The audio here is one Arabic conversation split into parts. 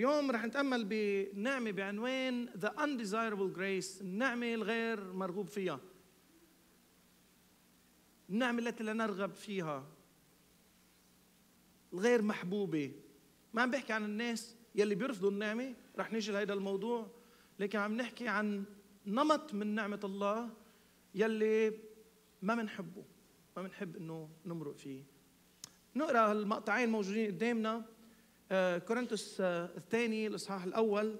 اليوم رح نتأمل بنعمة بعنوان The Undesirable Grace، النعمة الغير مرغوب فيها، النعمة التي لا نرغب فيها، الغير محبوبة. ما عم بحكي عن الناس يلي بيرفضوا النعمة، رح نيجي لهذا الموضوع، لكن عم نحكي عن نمط من نعمة الله يلي ما منحبه، ما منحب انه نمرق فيه. نقرأ المقطعين موجودين قدامنا. كورنثوس الثاني الإصحاح الأول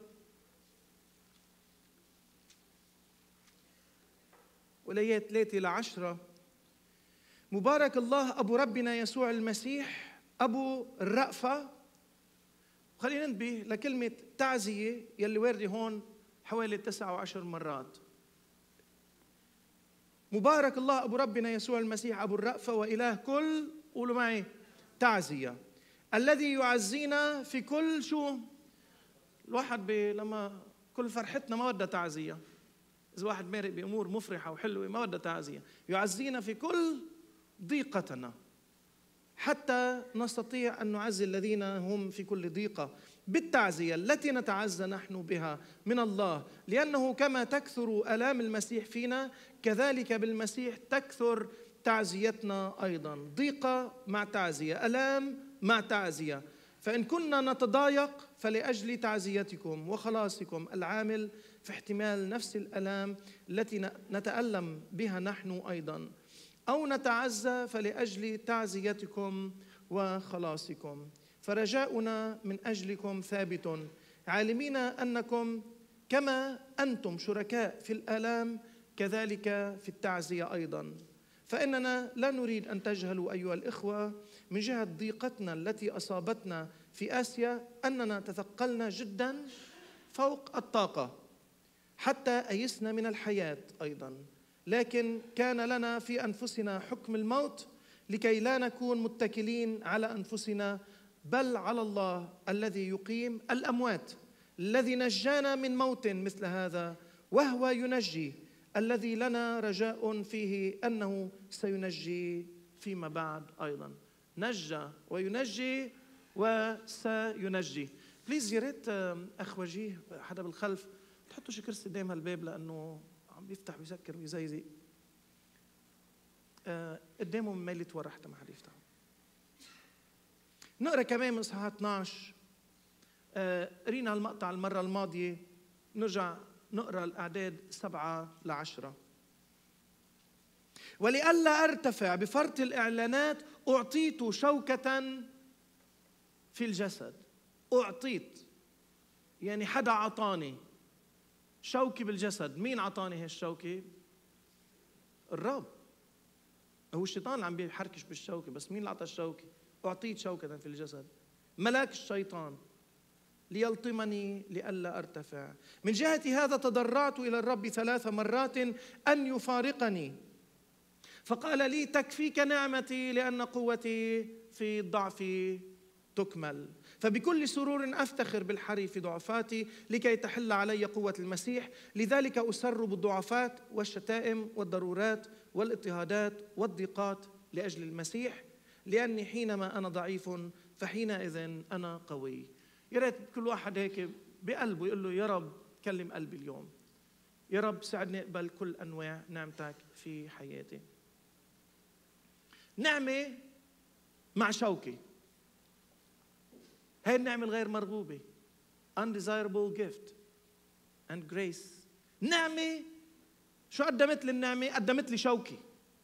والآيات 3-10. مبارك الله أبو ربنا يسوع المسيح أبو الرأفة. خلينا ننتبه لكلمة تعزية يلي واردة هون حوالي 9 و10 مرات. مبارك الله أبو ربنا يسوع المسيح أبو الرأفة وإله كل، قولوا معي، تعزية، الذي يعزينا في كل شو؟ الواحد لما كل فرحتنا ما بدها تعزية. إذا واحد مارق بأمور مفرحة وحلوة ما بدها تعزية. يعزينا في كل ضيقتنا حتى نستطيع أن نعزي الذين هم في كل ضيقة بالتعزية التي نتعزى نحن بها من الله، لأنه كما تكثر آلام المسيح فينا كذلك بالمسيح تكثر تعزيتنا أيضا. ضيقة مع تعزية، آلام مع تعزية. فإن كنا نتضايق فلأجل تعزيتكم وخلاصكم العامل في احتمال نفس الآلام التي نتألم بها نحن أيضا، أو نتعزى فلأجل تعزيتكم وخلاصكم. فرجاؤنا من أجلكم ثابت، عالمين أنكم كما أنتم شركاء في الآلام كذلك في التعزية أيضا. فإننا لا نريد أن تجهلوا أيها الإخوة من جهة ضيقتنا التي أصابتنا في آسيا أننا تثقلنا جدا فوق الطاقة حتى أيسنا من الحياة أيضا، لكن كان لنا في أنفسنا حكم الموت لكي لا نكون متكلين على أنفسنا بل على الله الذي يقيم الأموات، الذي نجانا من موت مثل هذا وهو ينجي، الذي لنا رجاء فيه أنه سينجي فيما بعد أيضا. نجى وينجي وسينجي. بليز يا ريت أخ وجيه حدا بالخلف تحطوا شي كرسي قدام هالباب لأنه عم بيفتح ويسكر ويزيزق. قدامه من ميلة ورا حتى ما حدا يفتح. نقرأ كمان من إصحاح 12. قرينا المقطع المرة الماضية، نرجع نقرأ الأعداد 7-10. ولئلا أرتفع بفرط الإعلانات أعطيت شوكة في الجسد. أعطيت يعني حدا عطاني شوكة بالجسد. مين عطاني هالشوكة؟ الرب. هو الشيطان اللي عم بيحركش بالشوكة، بس مين اللي عطى الشوكة؟ أعطيت شوكة في الجسد، ملاك الشيطان، ليلطمني لئلا أرتفع. من جهة هذا تضرعت إلى الرب 3 مرات أن يفارقني، فقال لي تكفيك نعمتي لأن قوتي في الضعف تكمل. فبكل سرور أفتخر بالحري في ضعفاتي لكي تحل علي قوة المسيح. لذلك أسر بالضعفات والشتائم والضرورات والاضطهادات والضيقات لأجل المسيح، لأني حينما أنا ضعيف فحينئذ أنا قوي. يا ريت كل واحد هيك بقلبه يقول له يا رب كلم قلبي اليوم، يا رب ساعدني أقبل كل أنواع نعمتك في حياتي. نعمة مع شوكة، هاي النعمة الغير مرغوبة، undesirable gift and grace. نعمة شو قدمت لي النعمة؟ قدمت لي شوكة.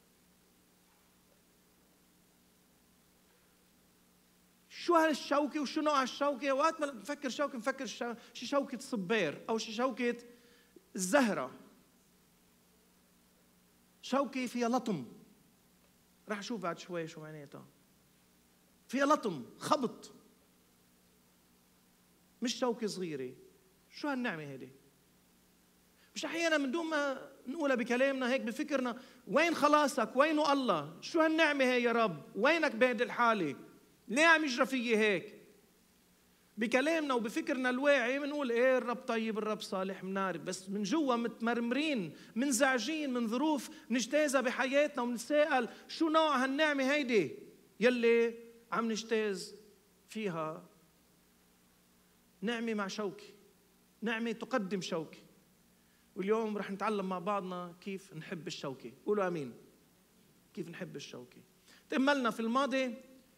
شو هالشوكة وشو نوع الشوكة؟ وقت ما نفكر شوكة نفكر شي شوكة صبير أو شي شوكة الزهرة، شوكة فيها لطم. رح أشوف بعد شوي شو معناتها. فيها لطم، خبط، مش شوكة صغيرة. شو هالنعمة هيدي؟ مش أحيانا من دون ما نقولها بكلامنا هيك بفكرنا وين خلاصك؟ وينه الله؟ شو هالنعمة هي يا رب؟ وينك بهيدي الحالة؟ ليه عم يجرى فيي هيك؟ بكلامنا وبفكرنا الواعي بنقول ايه الرب طيب، الرب صالح، منعرف، بس من جوا متمرمرين، منزعجين من ظروف نجتازها بحياتنا، ونتساءل شو نوع هالنعمة هيدي يلي عم نجتاز فيها نعمة مع شوكي، نعمة تقدم شوكي. واليوم رح نتعلم مع بعضنا كيف نحب الشوكي. قولوا امين. كيف نحب الشوكي. تأملنا في الماضي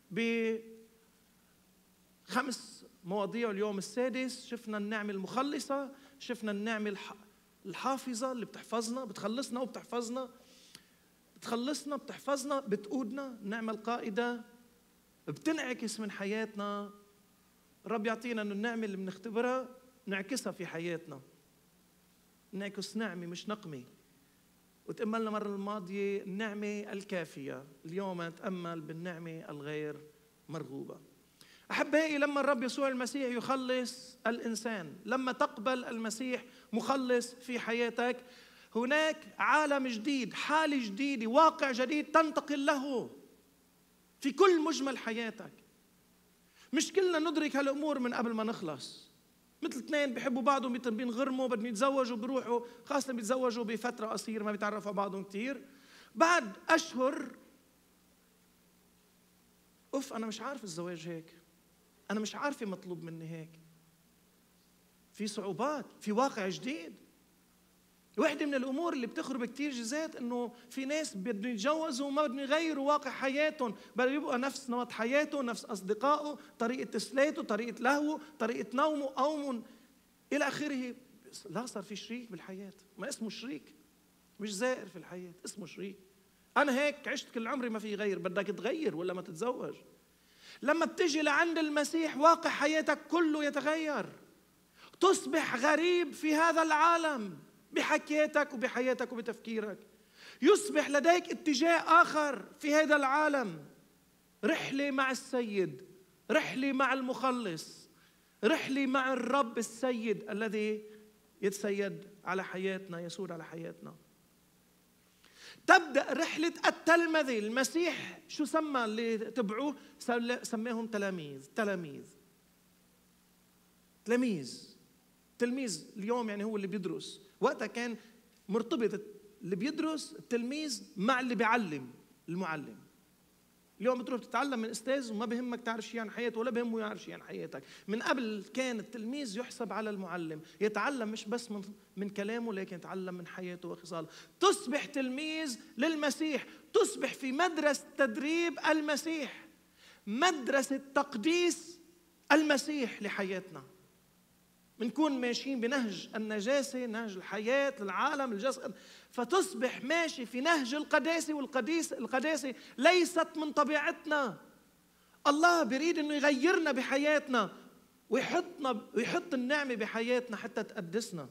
ب5 مواضيع، واليوم السادس شفنا النعمة المخلصة، شفنا النعمة الحافظة اللي بتحفظنا، بتخلصنا وبتحفظنا، بتخلصنا بتحفظنا، بتقودنا. النعمة القائدة بتنعكس من حياتنا. الرب يعطينا أن النعمة اللي بنختبرها نعكسها في حياتنا، نعكس نعمة مش نقمة. وتأملنا المرة الماضية النعمة الكافية، اليوم نتأمل بالنعمة الغير مرغوبة. أحبائي، لما الرب يسوع المسيح يخلص الإنسان، لما تقبل المسيح مخلص في حياتك، هناك عالم جديد، حالة جديدة، واقع جديد تنتقل له في كل مجمل حياتك. مش كلنا ندرك هالأمور من قبل ما نخلص. مثل اثنين بيحبوا بعضهم، بينغرموا، بدهم يتزوجوا، بيروحوا خاصة بيتزوجوا بفترة قصيرة، ما بيتعرفوا على بعضهم كتير. بعد أشهر أنا مش عارف الزواج هيك، أنا مش عارفة مطلوب مني هيك. في صعوبات، في واقع جديد. واحدة من الأمور اللي بتخرب كتير جزات إنه في ناس بدهم يتجوزوا وما بدهم يغيروا واقع حياتهم، بل يبقى نفس نمط حياته، نفس أصدقائه، طريقة تسليته، طريقة لهوه، طريقة نومه، أو إلى آخره. لا، صار في شريك بالحياة، ما اسمه شريك، مش زائر في الحياة، اسمه شريك. أنا هيك عشت كل عمري ما في غير. بدك تغير ولا ما تتزوج؟ لما بتجي لعند المسيح واقع حياتك كله يتغير. تصبح غريب في هذا العالم بحكياتك وبحياتك وبتفكيرك. يصبح لديك اتجاه آخر في هذا العالم. رحلة مع السيد، رحلة مع المخلص، رحلة مع الرب السيد الذي يتسيد على حياتنا، يسود على حياتنا. تبدأ رحلة التلمذة. المسيح شو سمى اللي تبعوه؟ سماهم تلاميذ. تلميذ اليوم يعني هو اللي بيدرس. وقتها كان مرتبط اللي بيدرس التلميذ مع اللي بيعلم المعلم. اليوم بتروح تتعلم من استاذ وما بهمك تعرف شيء عن حياته ولا بهمه يعرف شيء عن حياتك. من قبل كان التلميذ يحسب على المعلم، يتعلم مش بس من كلامه، لكن يتعلم من حياته وخصاله. تصبح تلميذ للمسيح، تصبح في مدرسة تدريب المسيح، مدرسة تقديس المسيح لحياتنا. بنكون ماشيين بنهج النجاسة، نهج الحياة، العالم، الجسد، فتصبح ماشي في نهج القداسة. القداسة ليست من طبيعتنا. الله بيريد انه يغيرنا بحياتنا ويحط النعمة بحياتنا حتى تقدسنا.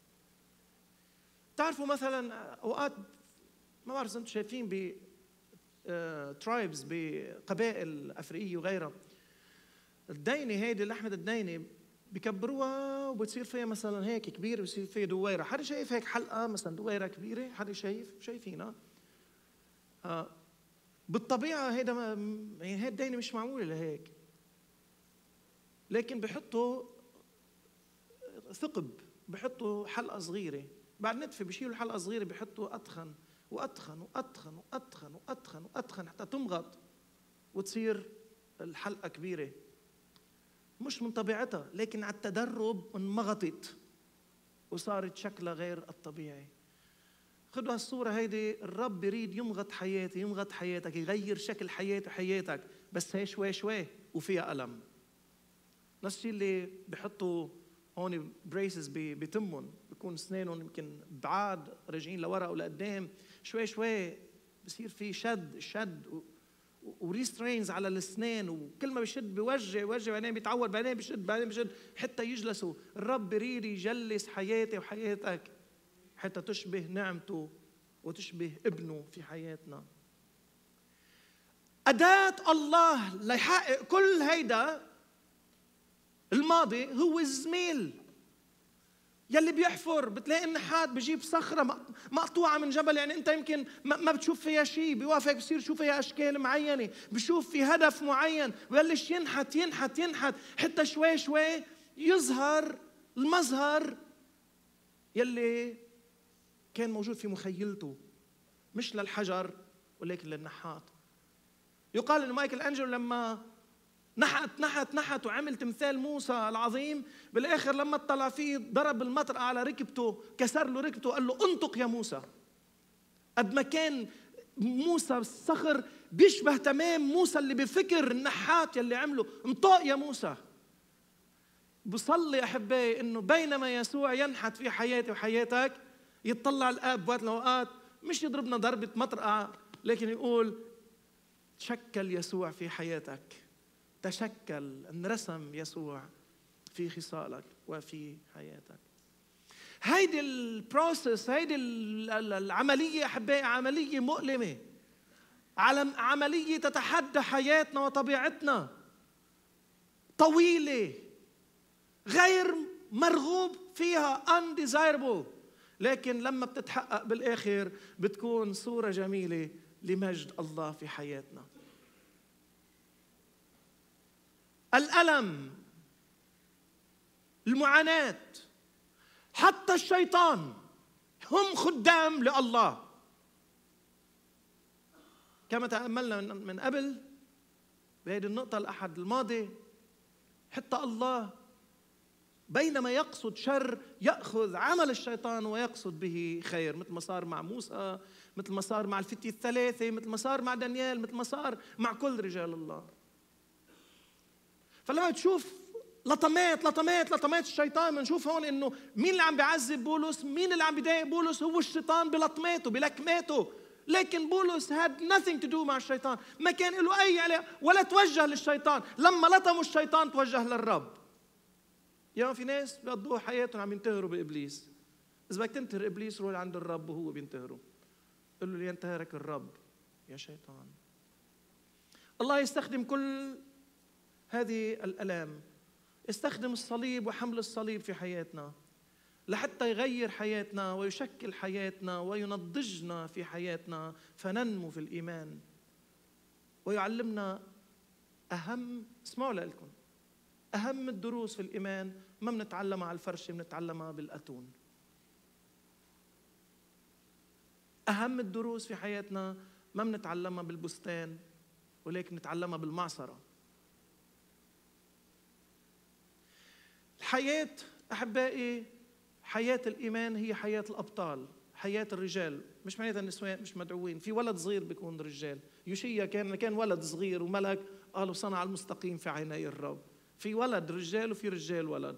تعرفوا مثلا اوقات، ما بعرف انتم شايفين ب ترايبز، بقبائل افريقية وغيرها، الدينة هيدي لحمة الدينة بكبروها وبتصير فيها مثلا هيك كبيره، بصير فيها دويره. حدا شايف هيك حلقه مثلا دويره كبيره؟ حدا شايفينها؟ بالطبيعه هيدا يعني هي الدينه مش معموله لهيك، لكن بحطوا ثقب، بحطوا حلقه صغيره، بعد نتفه بشيلوا الحلقه الصغيره، بحطوا اتخن واتخن واتخن واتخن واتخن واتخن حتى تمغط وتصير الحلقه كبيره. مش من طبيعتها، لكن على التدرب انمغطت وصارت شكلها غير الطبيعي. خدوا هالصورة هيدي، الرب يريد يمغط حياتي، يمغط حياتك، يغير شكل حياتك، بس هي شوي وفيها ألم. نفس الشيء اللي بحطوا هون بريسز بتمهم، بيكون اسنانهم يمكن بعاد راجعين لورا ولقدام، شوي بصير في شد وريسترينز على الاسنان، وكل ما بيشد بيوجع بعدين بيتعود، بعدين بيشد حتى يجلسوا. الرب يريد يجلس حياتي وحياتك حتى تشبه نعمته وتشبه ابنه في حياتنا. أداة الله ليحقق كل هيدا الماضي هو الزميل. يلي بيحفر، بتلاقي النحات بجيب صخرة مقطوعة من جبل، يعني أنت يمكن ما بتشوف فيها شيء، بيوافق بصير يشوف فيها أشكال معينة، بشوف في هدف معين، ببلش ينحت حتى شوي يظهر المظهر يلي كان موجود في مخيلته، مش للحجر ولكن للنحات. يقال إن مايكل أنجلو لما نحت وعمل تمثال موسى العظيم. بالاخر لما اطلع فيه ضرب المطرقه على ركبته، كسر له ركبته، قال له انطق يا موسى. قد ما كان موسى الصخر بيشبه تمام موسى اللي بفكر النحات يلي عمله، انطق يا موسى. بصلي احبائي انه بينما يسوع ينحت في حياتي وحياتك، يتطلع الاب بوقت الاوقات مش يضربنا ضربه مطرقه، لكن يقول تشكل يسوع في حياتك، تشكل، انرسم يسوع في خصالك وفي حياتك. هيدي البروسيس، هيدي العمليه احبائي عمليه مؤلمه، عمليه تتحدى حياتنا وطبيعتنا، طويله، غير مرغوب فيها، undesirable، لكن لما بتتحقق بالآخر بتكون صورة جميلة لمجد الله في حياتنا. الألم، المعاناة، حتى الشيطان هم خدام لله. كما تأملنا من قبل بهذه النقطة الأحد الماضي، حتى الله بينما يقصد شر يأخذ عمل الشيطان ويقصد به خير، مثل ما صار مع موسى، مثل ما صار مع الفتية الثلاثة، مثل ما صار مع دانيال، مثل ما صار مع كل رجال الله. فلما تشوف لطمات الشيطان، بنشوف هون انه مين اللي عم بيعذب بولس، مين اللي عم بيضايق بولس، هو الشيطان بلطماته بلكماته. لكن بولس had nothing to do مع الشيطان، ما كان له أي علاقة ولا توجه للشيطان. لما لطموا الشيطان توجه للرب. يعني في ناس بيقضوا حياتهم عم ينتهروا بإبليس. إذا بدك تنتهر إبليس روح عند الرب وهو بينتهره، قل له لينتهرك الرب يا شيطان. الله يستخدم كل هذه الآلام، يستخدم الصليب وحمل الصليب في حياتنا لحتى يغير حياتنا ويشكل حياتنا وينضجنا في حياتنا فننمو في الإيمان، ويعلمنا اسمعوا لكم، أهم الدروس في الإيمان ما بنتعلمها على الفرشة، بنتعلمها بالأتون. أهم الدروس في حياتنا ما بنتعلمها بالبستان، ولكن نتعلمها بالمعصرة. الحياة أحبائي، حياة الإيمان هي حياة الأبطال، حياة الرجال، مش معناتها النسوان مش مدعوين. في ولد صغير بيكون رجال. يوشيا كان ولد صغير وملك، قالوا صنع المستقيم في عيني الرب. في ولد رجال وفي رجال ولد.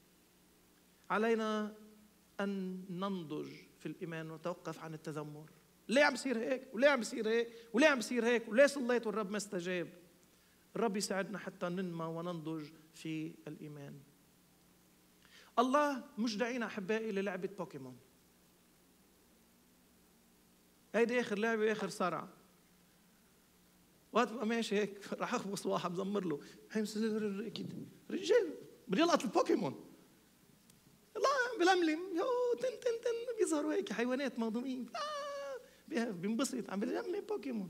علينا أن ننضج في الإيمان ونتوقف عن التذمر. ليه عم بصير هيك؟ وليه عم بصير هيك؟ وليه عم بصير هيك؟ وليه صليت والرب ما استجاب؟ الرب يساعدنا حتى ننمى وننضج في الإيمان. الله مش داعينا أحبائي للعبة بوكيمون. هيدي آخر لعبة، آخر صرع. وقت بقى ماشي هيك راح أخبص واحد بزمر له أكيد رجال بدي يلقط البوكيمون، الله بلملم تن تن تن بيظهروا هيك حيوانات مهضومين، بينبسط عم بلملم بوكيمون.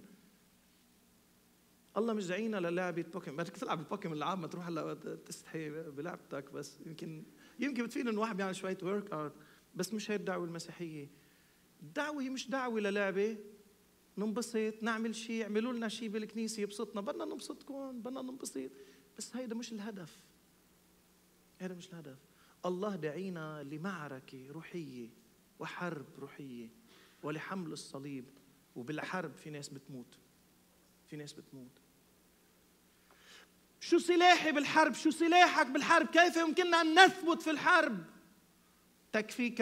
الله مش داعينا للعبة بوكيمون. بدك تلعب البوكيمون العاب، ما تروح هلا تستحي بلعبتك، بس يمكن بتفيد انه واحد بيعمل شويه ورك اوت، بس مش هي الدعوه المسيحيه. الدعوه هي مش دعوه للعبه، ننبسط، نعمل شيء، اعملوا لنا شيء بالكنيسه يبسطنا، بدنا نبسطكم، بدنا ننبسط، بس هيدا مش الهدف. هذا مش الهدف. الله دعينا لمعركه روحيه وحرب روحيه ولحمل الصليب، وبالحرب في ناس بتموت، في ناس بتموت. شو سلاحي بالحرب؟ شو سلاحك بالحرب؟ كيف يمكننا أن نثبت في الحرب؟ تكفيك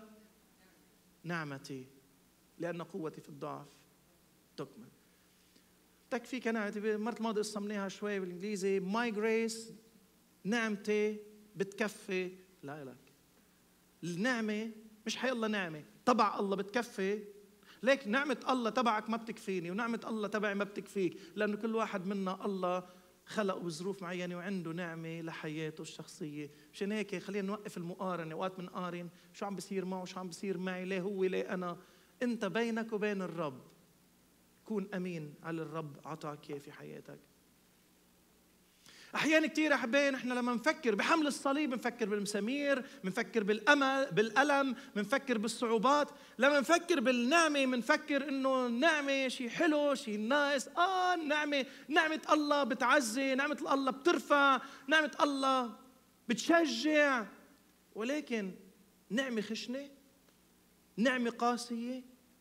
نعمتي لأن قوتي في الضعف تكمل. تكفيك نعمتي، مرة الماضية قسمناها شوي بالإنجليزي. My grace، نعمتي بتكفي لا لك. النعمة مش حي الله، نعمة تبع الله بتكفي، لكن نعمة الله تبعك ما بتكفيني، ونعمة الله تبعي ما بتكفيك، لأنه كل واحد منا الله خلقه بظروف معينة وعنده نعمة لحياته الشخصية. مشان هيك خلينا نوقف المقارنة. وقت منقارن شو عم بصير معه، شو عم بصير معي، ليه هو ليه أنا. أنت بينك وبين الرب كون أمين على الرب عطاك إياه في حياتك. أحيانا كتير أحبائي نحن لما نفكر بحمل الصليب بنفكر بالمسامير، بنفكر بالألم، بنفكر بالصعوبات. لما نفكر بالنعمة بنفكر إنه النعمة شيء حلو، شيء نايس. نعمة الله بتعزي، نعمة الله بترفع، نعمة الله بتشجع. ولكن نعمة خشنة، نعمة قاسية،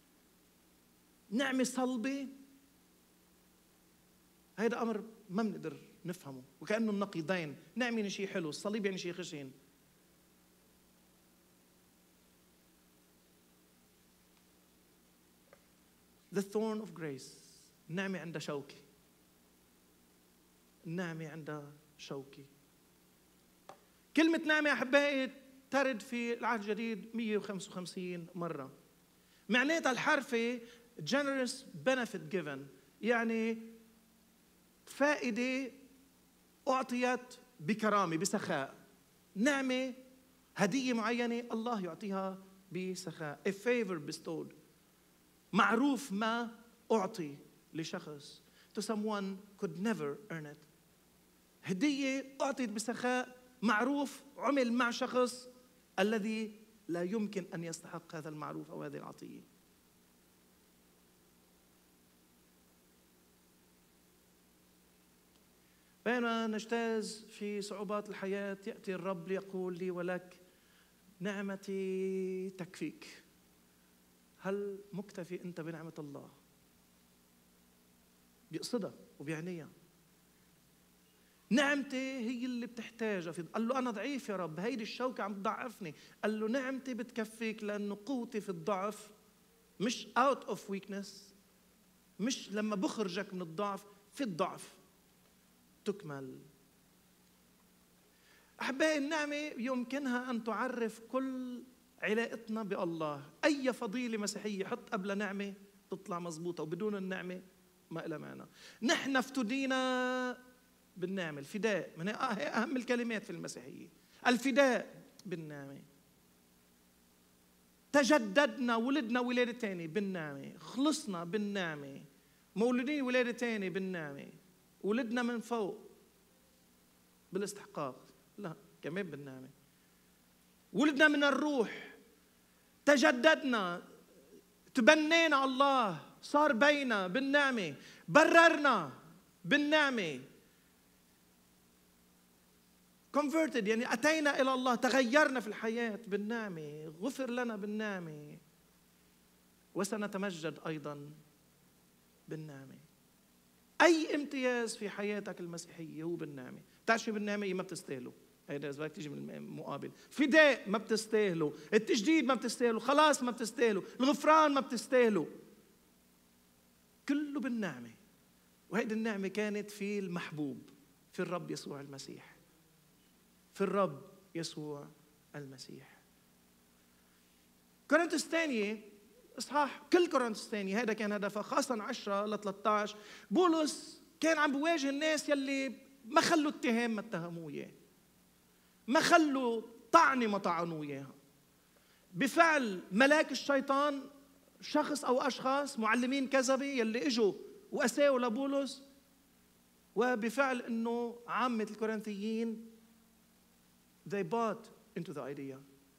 نعمة صلبة، هيدا أمر ما بنقدر نفهمه، وكأنه النقيضين. نعمة يعني شيء حلو، الصليب يعني شيء خشن. The thorn of grace. النعمة عندها شوكة، النعمة عندها شوكة. كلمة نعمة يا أحبائي ترد في العهد الجديد 155 مرة. معناتها الحرفة generous benefit given، يعني فائدة أعطيت بكرامة بسخاء. نعمة هدية معينة الله يعطيها بسخاء. A favor bestowed، معروف ما أعطي لشخص to someone could never earn it. هدية أعطيت بسخاء، معروف عمل مع شخص الذي لا يمكن أن يستحق هذا المعروف أو هذه العطية. بينما نجتاز في صعوبات الحياة يأتي الرب ليقول لي ولك نعمتي تكفيك. هل مكتفي أنت بنعمة الله؟ بيقصدها وبيعنيها. نعمتي هي اللي بتحتاجها. قال له أنا ضعيف يا رب، هيدي الشوكة عم تضعفني. قال له نعمتي بتكفيك، لأنه قوتي في الضعف، مش out of weakness، مش لما بخرجك من الضعف، في الضعف تكمل. أحبائي النعمة يمكنها أن تعرف كل علاقتنا بالله. أي فضيلة مسيحية حط قبل نعمة تطلع مزبوطة، وبدون النعمة ما لها معنى. نحن افتدينا بالنعمة، الفداء من أهم الكلمات في المسيحية، الفداء بالنعمة. تجددنا، ولدنا ولادة تاني بالنعمة، خلصنا بالنعمة، مولودين ولادة تاني بالنعمة، ولدنا من فوق بالاستحقاق، لا كمان بالنعمة. ولدنا من الروح، تجددنا، تبنينا الله، صار بينا بالنعمة، بررنا بالنعمة، converted يعني أتينا إلى الله، تغيرنا في الحياة بالنعمة، غفر لنا بالنعمة، وسنتمجد أيضا بالنعمة. أي امتياز في حياتك المسيحية هو بالنعمة. بتعرف شو بالنعمة؟ ما بتستاهله. هيدا إذا بدك تيجي من المقابل. فداء ما بتستاهله، التجديد ما بتستاهله، خلاص ما بتستاهله، الغفران ما بتستاهله، كله بالنعمة. وهيدي النعمة كانت في المحبوب، في الرب يسوع المسيح، في الرب يسوع المسيح. كورنثوس الثانية إصحاح، كل كورنثوس الثانية هذا كان هدفها، خاصة 10 ل 13. بولس كان عم بواجه الناس يلي ما خلوا اتهام ما اتهموه إياه، ما خلوا طعنة ما طعنوه إياها، بفعل ملاك الشيطان، شخص أو أشخاص معلمين كذبة يلي إجوا وأساءوا لبولس، وبفعل إنه عامة الكورنثيين they bought into the idea،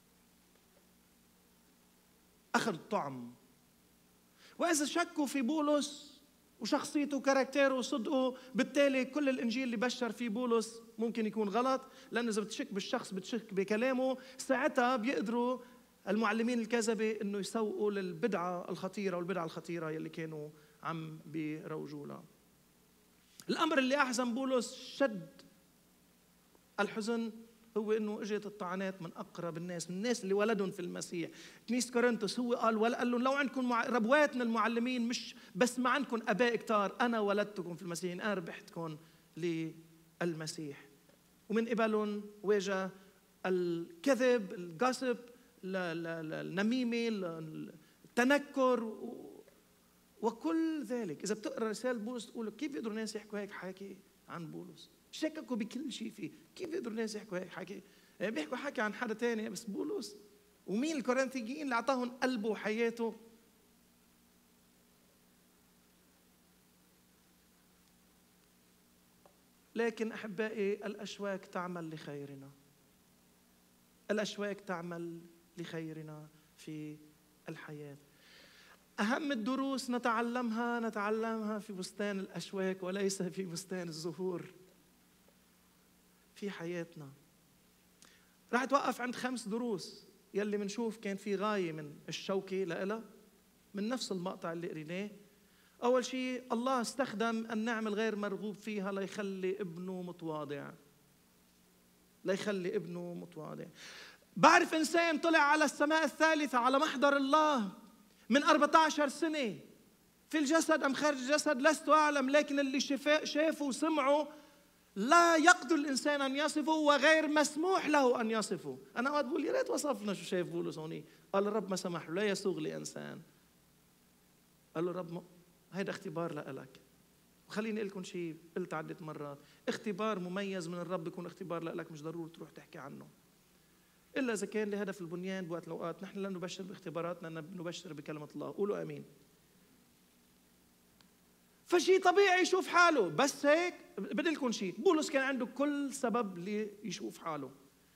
أخذوا الطعم. وإذا شكوا في بولس وشخصيته وكاركتيره وصدقه، بالتالي كل الإنجيل اللي بشر فيه بولس ممكن يكون غلط، لأنه إذا بتشك بالشخص بتشك بكلامه. ساعتها بيقدروا المعلمين الكذبة إنه يسوقوا للبدعة الخطيرة، والبدعة الخطيرة يلي كانوا عم بيروجوا لها. الأمر اللي أحزن بولس شد الحزن هو إنه إجت الطعنات من أقرب الناس، من الناس اللي ولدهم في المسيح. كنيسة كورنثوس هو قال لهم لو عندكم ربوات من المعلمين، مش بس ما عندكم آباء كتار، أنا ولدتكم في المسيح، أنا ربحتكم للمسيح. ومن قبلهم واجه الكذب، الجاسب، النميمة، التنكر وكل ذلك. إذا بتقرأ رسالة بولس تقول كيف بيقدروا الناس يحكوا هيك حكي عن بولس؟ شككوا بكل شيء فيه. كيف بيقدروا الناس يحكوا هيك حكي؟ بيحكوا حكي عن حدا تاني بس بولس. ومين الكورنثيين اللي أعطاهم قلبه وحياته؟ لكن أحبائي الأشواك تعمل لخيرنا. الأشواك تعمل لخيرنا في الحياة. أهم الدروس نتعلمها في بستان الأشواك وليس في بستان الزهور في حياتنا. راح أتوقف عند 5 دروس يلي منشوف كان في غاية من الشوكة لإلها من نفس المقطع اللي قريناه. أول شيء الله استخدم النعم الغير مرغوب فيها ليخلي ابنه متواضع. بعرف إنسان طلع على السماء الثالثة على محضر الله من 14 سنة في الجسد أم خارج الجسد لست أعلم، لكن اللي شافه وسمعه لا يقدر الإنسان أن يصفه وغير مسموح له أن يصفه. أنا أقعد بقول يا ريت وصفنا شو شاف بولس هوني. قال الرب ما سمح له، لا يسوغ لإنسان. قال له الرب هيدا اختبار لإلك. وخليني أقول لكم شيء قلت عدة مرات، اختبار مميز من الرب يكون اختبار لإلك، مش ضروري تروح تحكي عنه إلا إذا كان لهدف البنيان بوقت الأوقات. نحن لا نبشر باختباراتنا، نبشر بكلمة الله. قولوا آمين. فشي طبيعي يشوف حاله، بس هيك بدي لكم شيء، بولس كان عنده كل سبب ليشوف حاله.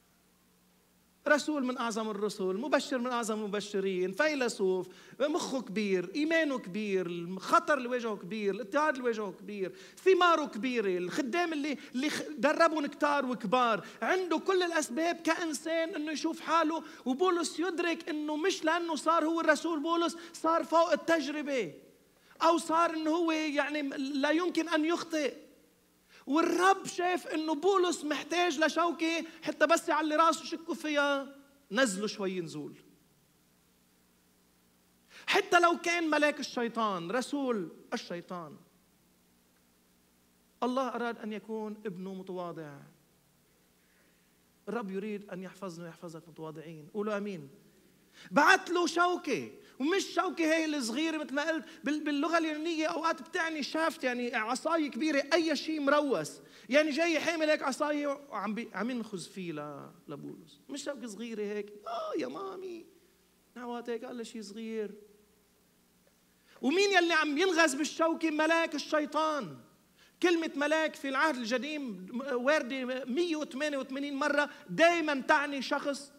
رسول من أعظم الرسل، مبشر من أعظم المبشرين، فيلسوف، مخه كبير، إيمانه كبير، الخطر اللي واجهه كبير، الاضطهاد اللي واجهه كبير، ثماره كبيرة، الخدام اللي دربهم كتار وكبار. عنده كل الأسباب كإنسان إنه يشوف حاله. وبولس يدرك إنه مش لأنه صار هو الرسول بولس صار فوق التجربة، أو صار إنه هو يعني لا يمكن أن يخطئ. والرب شاف إنه بولس محتاج لشوكة حتى بس يعلي راسه شكوا فيها نزله شوي نزول. حتى لو كان ملاك الشيطان، رسول الشيطان، الله أراد أن يكون ابنه متواضع. الرب يريد أن يحفظنا ويحفظك متواضعين. قولوا أمين. بعت له شوكة، ومش شوكة هي الصغيرة مثل ما قلت باللغة اليونانية أوقات بتعني شافت، يعني عصاية كبيرة، أي شيء مروس، يعني جاي حامل هيك عصاية وعم ينخذ فيه لبولس، مش شوكة صغيرة هيك يا مامي نعوات هيك، قال له شيء صغير. ومين يلي عم ينغز بالشوكة؟ ملاك الشيطان. كلمة ملاك في العهد القديم واردة 188 مرة، دائما تعني شخص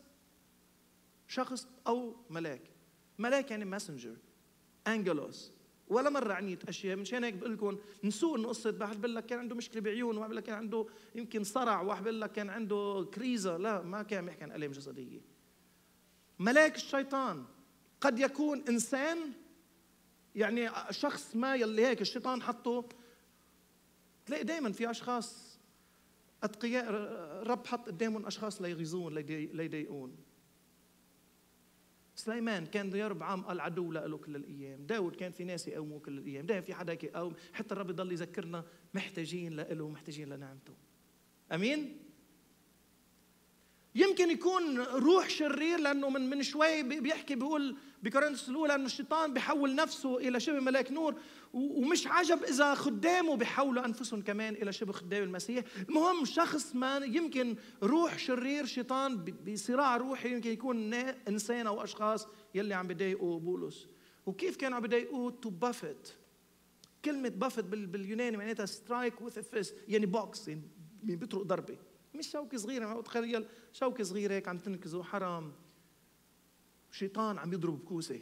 أو ملاك. ملاك يعني ماسنجر، أنجلوس. ولا مرة عنيت أشياء، مشان هيك بقول لكم نسوء إنه قصة واحد بقول لك كان عنده مشكلة بعيون، واحد بقول لك كان عنده يمكن صرع، واحد بقول لك كان عنده كريزة. لا، ما كان يحكي عن آلام جسدية. ملاك الشيطان قد يكون إنسان، يعني شخص ما يلي هيك الشيطان حطه. تلاقي دائما في أشخاص أتقياء الرب حط قدامهم أشخاص ليغيظون ليضايقون. سليمان كان يربعام العدو له كل الأيام. داود كان في ناس يقوموه كل الأيام. دائما في حدا يقوم، حتى الرب يضل يذكرنا محتاجين له ومحتاجين لنعمته. أمين. يمكن يكون روح شرير، لأنه من شوي بيحكي بيقول بكورنثوس الأولى أنه الشيطان بيحول نفسه إلى شبه ملاك نور، ومش عجب إذا خدامه بيحولوا أنفسهم كمان إلى شبه خدام المسيح. المهم شخص ما يمكن روح شرير، شيطان بصراع روحي، يمكن يكون إنسان أو أشخاص يلي عم بيضايقوا بولس. وكيف كانوا عم بيضايقوه؟ تو بافت. كلمة بافت باليوناني معناتها سترايك وذ فيست، يعني بوكس، يعني بيطرق ضربة، مش شوكة صغيرة. ما بتخيل شوكة صغيرة هيك عم تنكزه، حرام. شيطان عم يضرب بكوسة.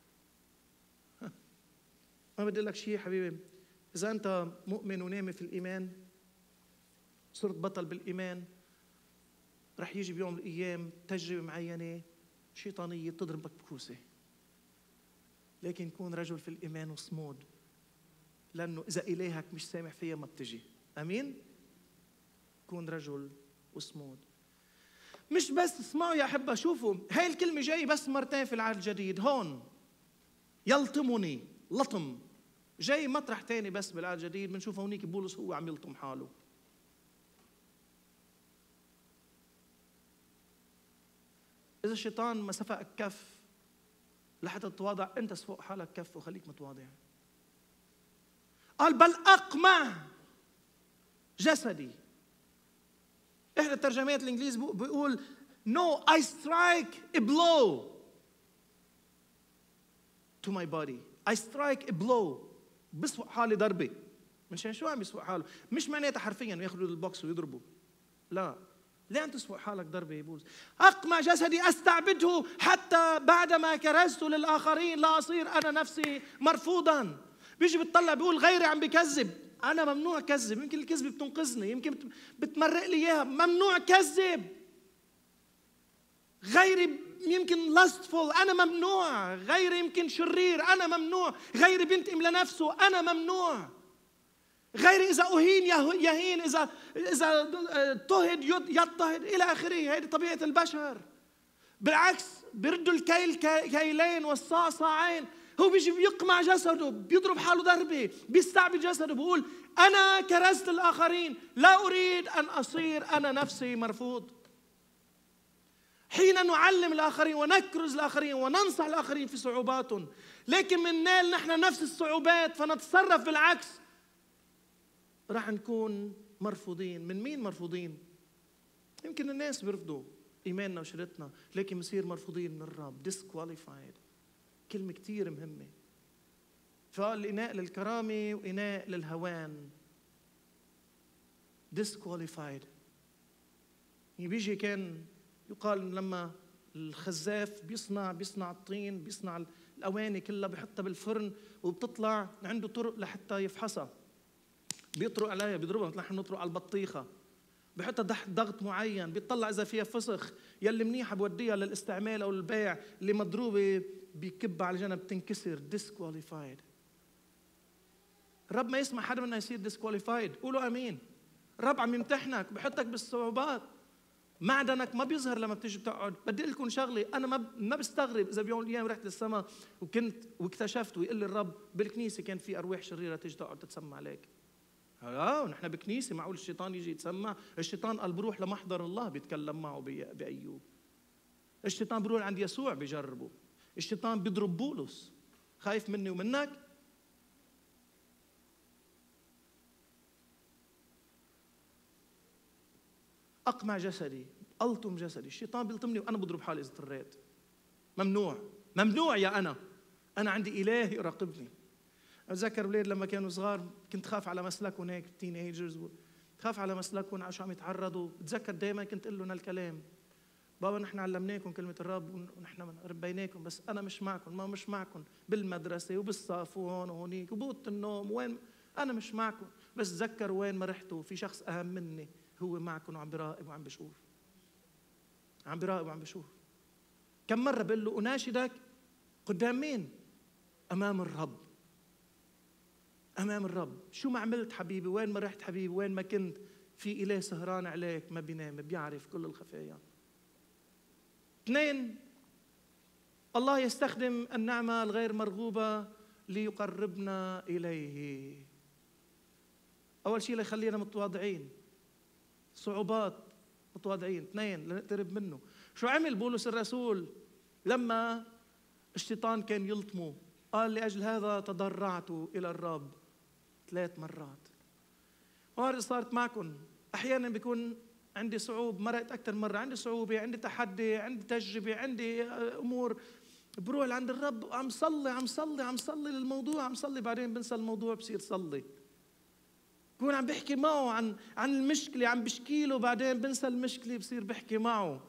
ما بدي لك شيء حبيبي، إذا أنت مؤمن ونامي في الإيمان، صرت بطل بالإيمان، رح يجي بيوم من الأيام تجربة معينة شيطانية تضربك بكوسة، لكن كون رجل في الإيمان وصمود، لأنه إذا إلهك مش سامح فيها ما بتجي. أمين. كون رجل وصمود. مش بس اسمعوا يا أحبة، شوفوا هاي الكلمة جاي بس مرتين في العهد الجديد. هون يلطمني، لطم، جاي مطرح تاني بس بالعهد الجديد بنشوف هونيك بولس هو عم يلطم حاله. إذا الشيطان ما سفقك كف لحتى تتواضع، أنت سفق حالك كف وخليك متواضع. قال بل أقمع جسدي. إحدى الترجمات الإنجليزي بيقول No, I strike a blow to my body. I strike a blow. بسوق حالي ضربة. منشان شو عم يسوق حاله؟ مش معناتها حرفيا ياخذوا البوكس ويضربوا، لا. ليه عم تسوق حالك ضربة يا بولس؟ أقمع جسدي أستعبده حتى بعدما كرزت للآخرين لا أصير أنا نفسي مرفوضا. بيجي بتطلع بيقول غيري عم بكذب، أنا ممنوع كذب، يمكن الكذب بتنقذني، يمكن بتمرق لي إياها، ممنوع كذب. غيري يمكن لاستفول، أنا ممنوع. غيري يمكن شرير، أنا ممنوع. غيري بينتقم لنفسه، أنا ممنوع. غيري إذا أهين يهين، إذا اضطهد يضطهد إلى آخره. هذه طبيعة البشر. بالعكس بيردوا الكيل كيلين والصاع صاعين. هو بيجي بيقمع جسده، بيضرب حاله ضربة، بيستعبد جسده، بيقول أنا كرزت الآخرين، لا أريد أن أصير أنا نفسي مرفوض. حين نعلم الآخرين ونكرز الآخرين وننصح الآخرين في صعوباتهم، لكن من نال نحن نفس الصعوبات فنتصرف بالعكس، راح نكون مرفوضين. من مين مرفوضين؟ يمكن الناس بيرفضوا إيماننا وشريطنا، لكن بصير مرفوضين من الرب. disqualified، كلمة كتير مهمة. فقال إناء للكرامة وإناء للهوان. disqualified بيجي كان يقال لما الخزاف بيصنع الطين، بيصنع الأواني كلها، بيحطها بالفرن وبتطلع عنده طرق لحتى يفحصها. بيطرق عليها، بيضربها مثل نحن بنطرق على البطيخة، بحطها تحت ضغط معين، بيطلع إذا فيها فسخ، يلي منيحة بوديها للاستعمال أو البيع، اللي مضروبة بيكبها على جنب تنكسر. disqualified. الرب ما يسمح حدا منا يصير disqualified. قولوا آمين. الرب عم يمتحنك، بحطك بالصعوبات. معدنك ما بيظهر لما بتيجي بتقعد. بدي أقول لكم شغله، أنا ما بستغرب إذا بيوم من الأيام رحت للسماء واكتشفت ويقول لي الرب بالكنيسة كان في أرواح شريرة تيجي تقعد تتسمع عليك. ونحن بكنيسة، معقول الشيطان يجي يتسمع؟ الشيطان قال بروح لمحضر الله بيتكلم معه بأيوب. الشيطان بروح عند يسوع بيجربه. الشيطان بيضرب بولس. خايف مني ومنك؟ أقمع جسدي، ألطم جسدي. الشيطان بيلطمني وأنا بضرب حالي إذا اضطريت. ممنوع، ممنوع يا أنا عندي إله يراقبني. أتذكر أولاد لما كانوا صغار كنت خاف على مسلكهم، هيك تينيجرز، خاف على مسلكهم عشان عم يتعرضوا. بتذكر دائما كنت أقول لهم هالكلام: بابا نحن علمناكم كلمة الرب ونحن ربيناكم، بس أنا مش معكم. ما مش معكم بالمدرسة وبالصف وهون وهونيك وبوت النوم، وين أنا مش معكم. بس تذكروا وين ما رحتوا في شخص أهم مني هو معكم وعم براقب وعم بشوف. عم براقب وعم بشوف. كم مرة بقول له أناشدك قدام مين؟ أمام الرب. أمام الرب. شو ما عملت حبيبي، وين ما رحت حبيبي، وين ما كنت، في إله سهران عليك ما بينام، بيعرف كل الخفايا. 2، الله يستخدم النعمة الغير مرغوبة ليقربنا إليه. أول شيء ليخلينا متواضعين، صعوبات متواضعين. 2 لنقترب منه. شو عمل بولس الرسول لما الشيطان كان يلطمه؟ قال لأجل هذا تضرعت إلى الرب 3 مرات. وهذا صارت معكم. أحيانا بيكون عندي صعوبة، مرقت أكثر مرة، عندي صعوبة، عندي تحدي، عندي تجربة، عندي أمور، بروح لعند الرب عم صلي للموضوع، عم صلي، بعدين بنسى الموضوع بصير صلي. بكون عم بحكي معه عن المشكلة، عم بشكي له، بعدين بنسى المشكلة بصير بحكي معه.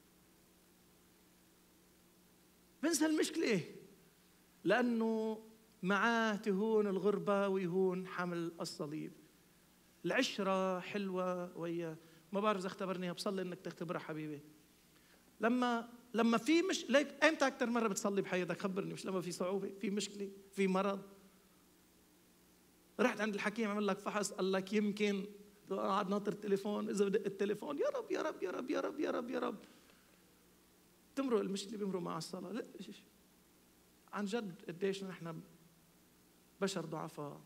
بنسى المشكلة لأنه معاه تهون الغربة ويهون حمل الصليب. العشرة حلوة ويا، ما بعرف إذا اختبرنيها، بصلي إنك تختبرها حبيبي. لما في ليك أمتى أكثر مرة بتصلي بحياتك؟ خبرني. مش لما في صعوبة، في مشكلة، في مرض، رحت عند الحكيم عمل لك فحص، قال لك يمكن، قاعد ناطر التليفون، إذا بدق التليفون يا رب يا رب يا رب يا رب يا رب يا رب، تمرق المشكلة بيمرق مع الصلاة. لا عن جد قديش نحن بشر ضعفاء.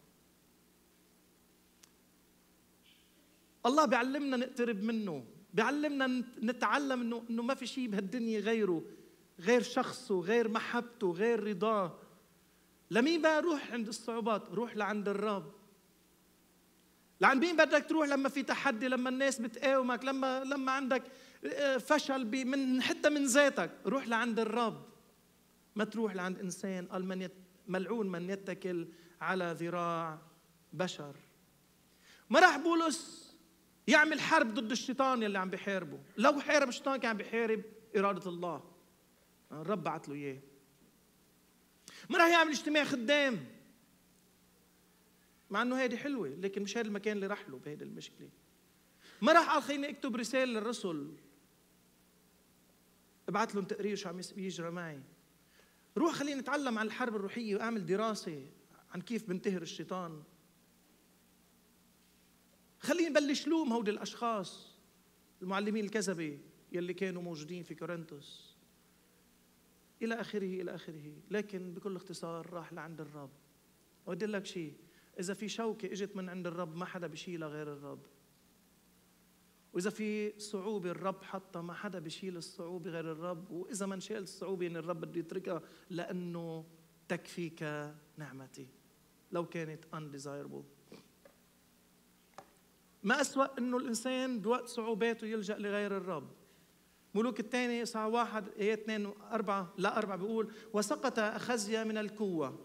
الله بيعلمنا نقترب منه، بيعلمنا نتعلم انه ما في شيء بهالدنيا غيره، غير شخصه، غير محبته، غير رضاه. لمين بقى روح عند الصعوبات؟ روح لعند الرب. لعند مين بدك تروح لما في تحدي، لما الناس بتقاومك، لما عندك فشل حتى من ذاتك؟ روح لعند الرب، ما تروح لعند إنسان. قال ملعون من يتكل على ذراع بشر. ما راح بولس يعمل حرب ضد الشيطان يلي عم بيحاربه. لو حارب الشيطان كان بيحارب إرادة الله، الرب بعت له إياه. ما راح يعمل اجتماع خدام، مع انه هيدي حلوه، لكن مش هذا المكان اللي راح له بهيدي المشكله. ما راح قال خليني اكتب رساله للرسل، ابعث لهم تقرير شو عم يجرى معي. روح خليني اتعلم عن الحرب الروحيه واعمل دراسه عن كيف بنتهر الشيطان. خليني بلش لوم هودي الاشخاص المعلمين الكذبه يلي كانوا موجودين في كورنثوس، الى اخره الى اخره. لكن بكل اختصار راح لعند الرب. وبدي لك شيء، إذا في شوكة إجت من عند الرب ما حدا بيشيلها غير الرب. وإذا في صعوبة الرب حطها ما حدا بيشيل الصعوبة غير الرب. وإذا ما انشال الصعوبة إن الرب بده يتركها، لأنه تكفيك نعمتي لو كانت undesirable. ما أسوأ إنه الإنسان بوقت صعوباته يلجأ لغير الرب. ملوك الثاني إصحاح 1 آيات 2 4 بيقول: وسقط أخزيا من الكوة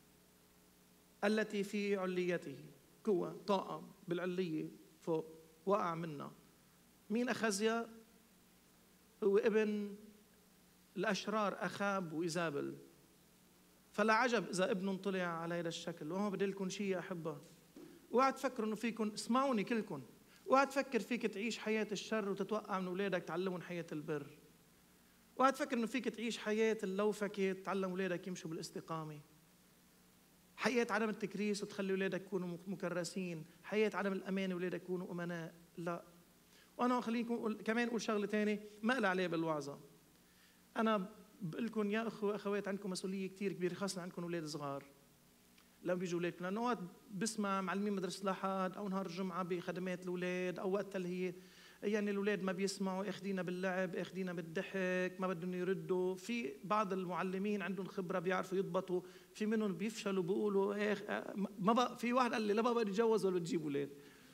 التي في عليته. كوة طاقة بالعلية فوق، وقع منها. مين أخزيا؟ هو ابن الأشرار أخاب وإيزابل. فلا عجب إذا ابنهم طلع على هذا الشكل. وهو بدي لكم شيء يا أحبة، اوعى تفكروا إنه فيكم، اسمعوني كلكم، اوعى تفكر فيك تعيش حياة الشر وتتوقع من أولادك تعلمهم حياة البر. اوعى تفكر إنه فيك تعيش حياة اللوفكة تعلم أولادك يمشوا بالاستقامة. حياة عدم التكريس وتخلي أولادك يكونوا مكرسين. حياة عدم الأمان أولادك يكونوا أمناء. لا. وأنا خليكم كمان أقول شغلة تانية ما قال عليها بالوعظة. أنا بقول لكم يا أخوة أخوات، عندكم مسؤولية كتير كبيرة، خاصة عندكم أولاد صغار. لما بيجوا أولادكم، لأنه وقت بسمع معلمين مدرسة الأحد أو نهار الجمعة بخدمات الأولاد أو وقت اللي هي يعني الأولاد ما بيسمعوا، اخذينا باللعب، اخذينا بالضحك، ما بدهم يردوا. في بعض المعلمين عندهم خبرة بيعرفوا يضبطوا، في منهم بيفشلوا بيقولوا ما بقى. في واحد قال لي لا بقى يتجوز ولا تجيب أولاد.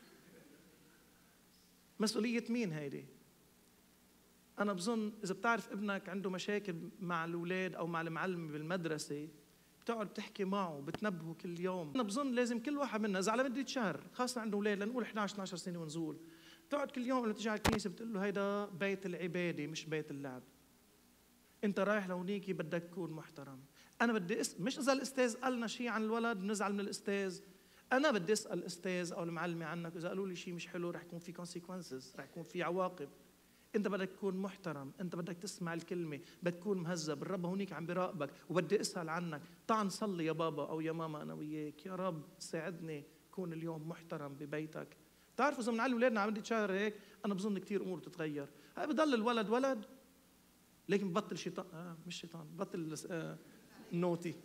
مسؤولية مين هيدي؟ أنا بظن إذا بتعرف ابنك عنده مشاكل مع الأولاد أو مع المعلم بالمدرسة، بتقعد بتحكي معه بتنبهه كل يوم. أنا بظن لازم كل واحد منا إذا على مدة شهر، خاصة عنده أولاد لنقول 11 12 سنة ونزول، تقعد كل يوم لما تيجي على الكنيسة بتقول له هيدا بيت العبادة مش بيت اللعب. أنت رايح لهونيكي بدك تكون محترم. أنا بدي مش إذا الأستاذ قالنا شيء عن الولد بنزعل من الأستاذ. أنا بدي أسأل الأستاذ أو المعلمة عنك، إذا قالوا لي شيء مش حلو رح يكون في consequences، رح يكون في عواقب. أنت بدك تكون محترم، أنت بدك تسمع الكلمة، بدك تكون مهذب. الرب هونيك عم براقبك وبدي أسأل عنك. تعال نصلي يا بابا أو يا ماما أنا وياك، يا رب ساعدني كون اليوم محترم ببيتك. تعرفوا إذا بنعلم أولادنا على مدة شهر هيك، أنا بظن كثير أمور بتتغير. هاي بضل الولد ولد، لكن ببطل شيطان. مش شيطان، ببطل نوتي.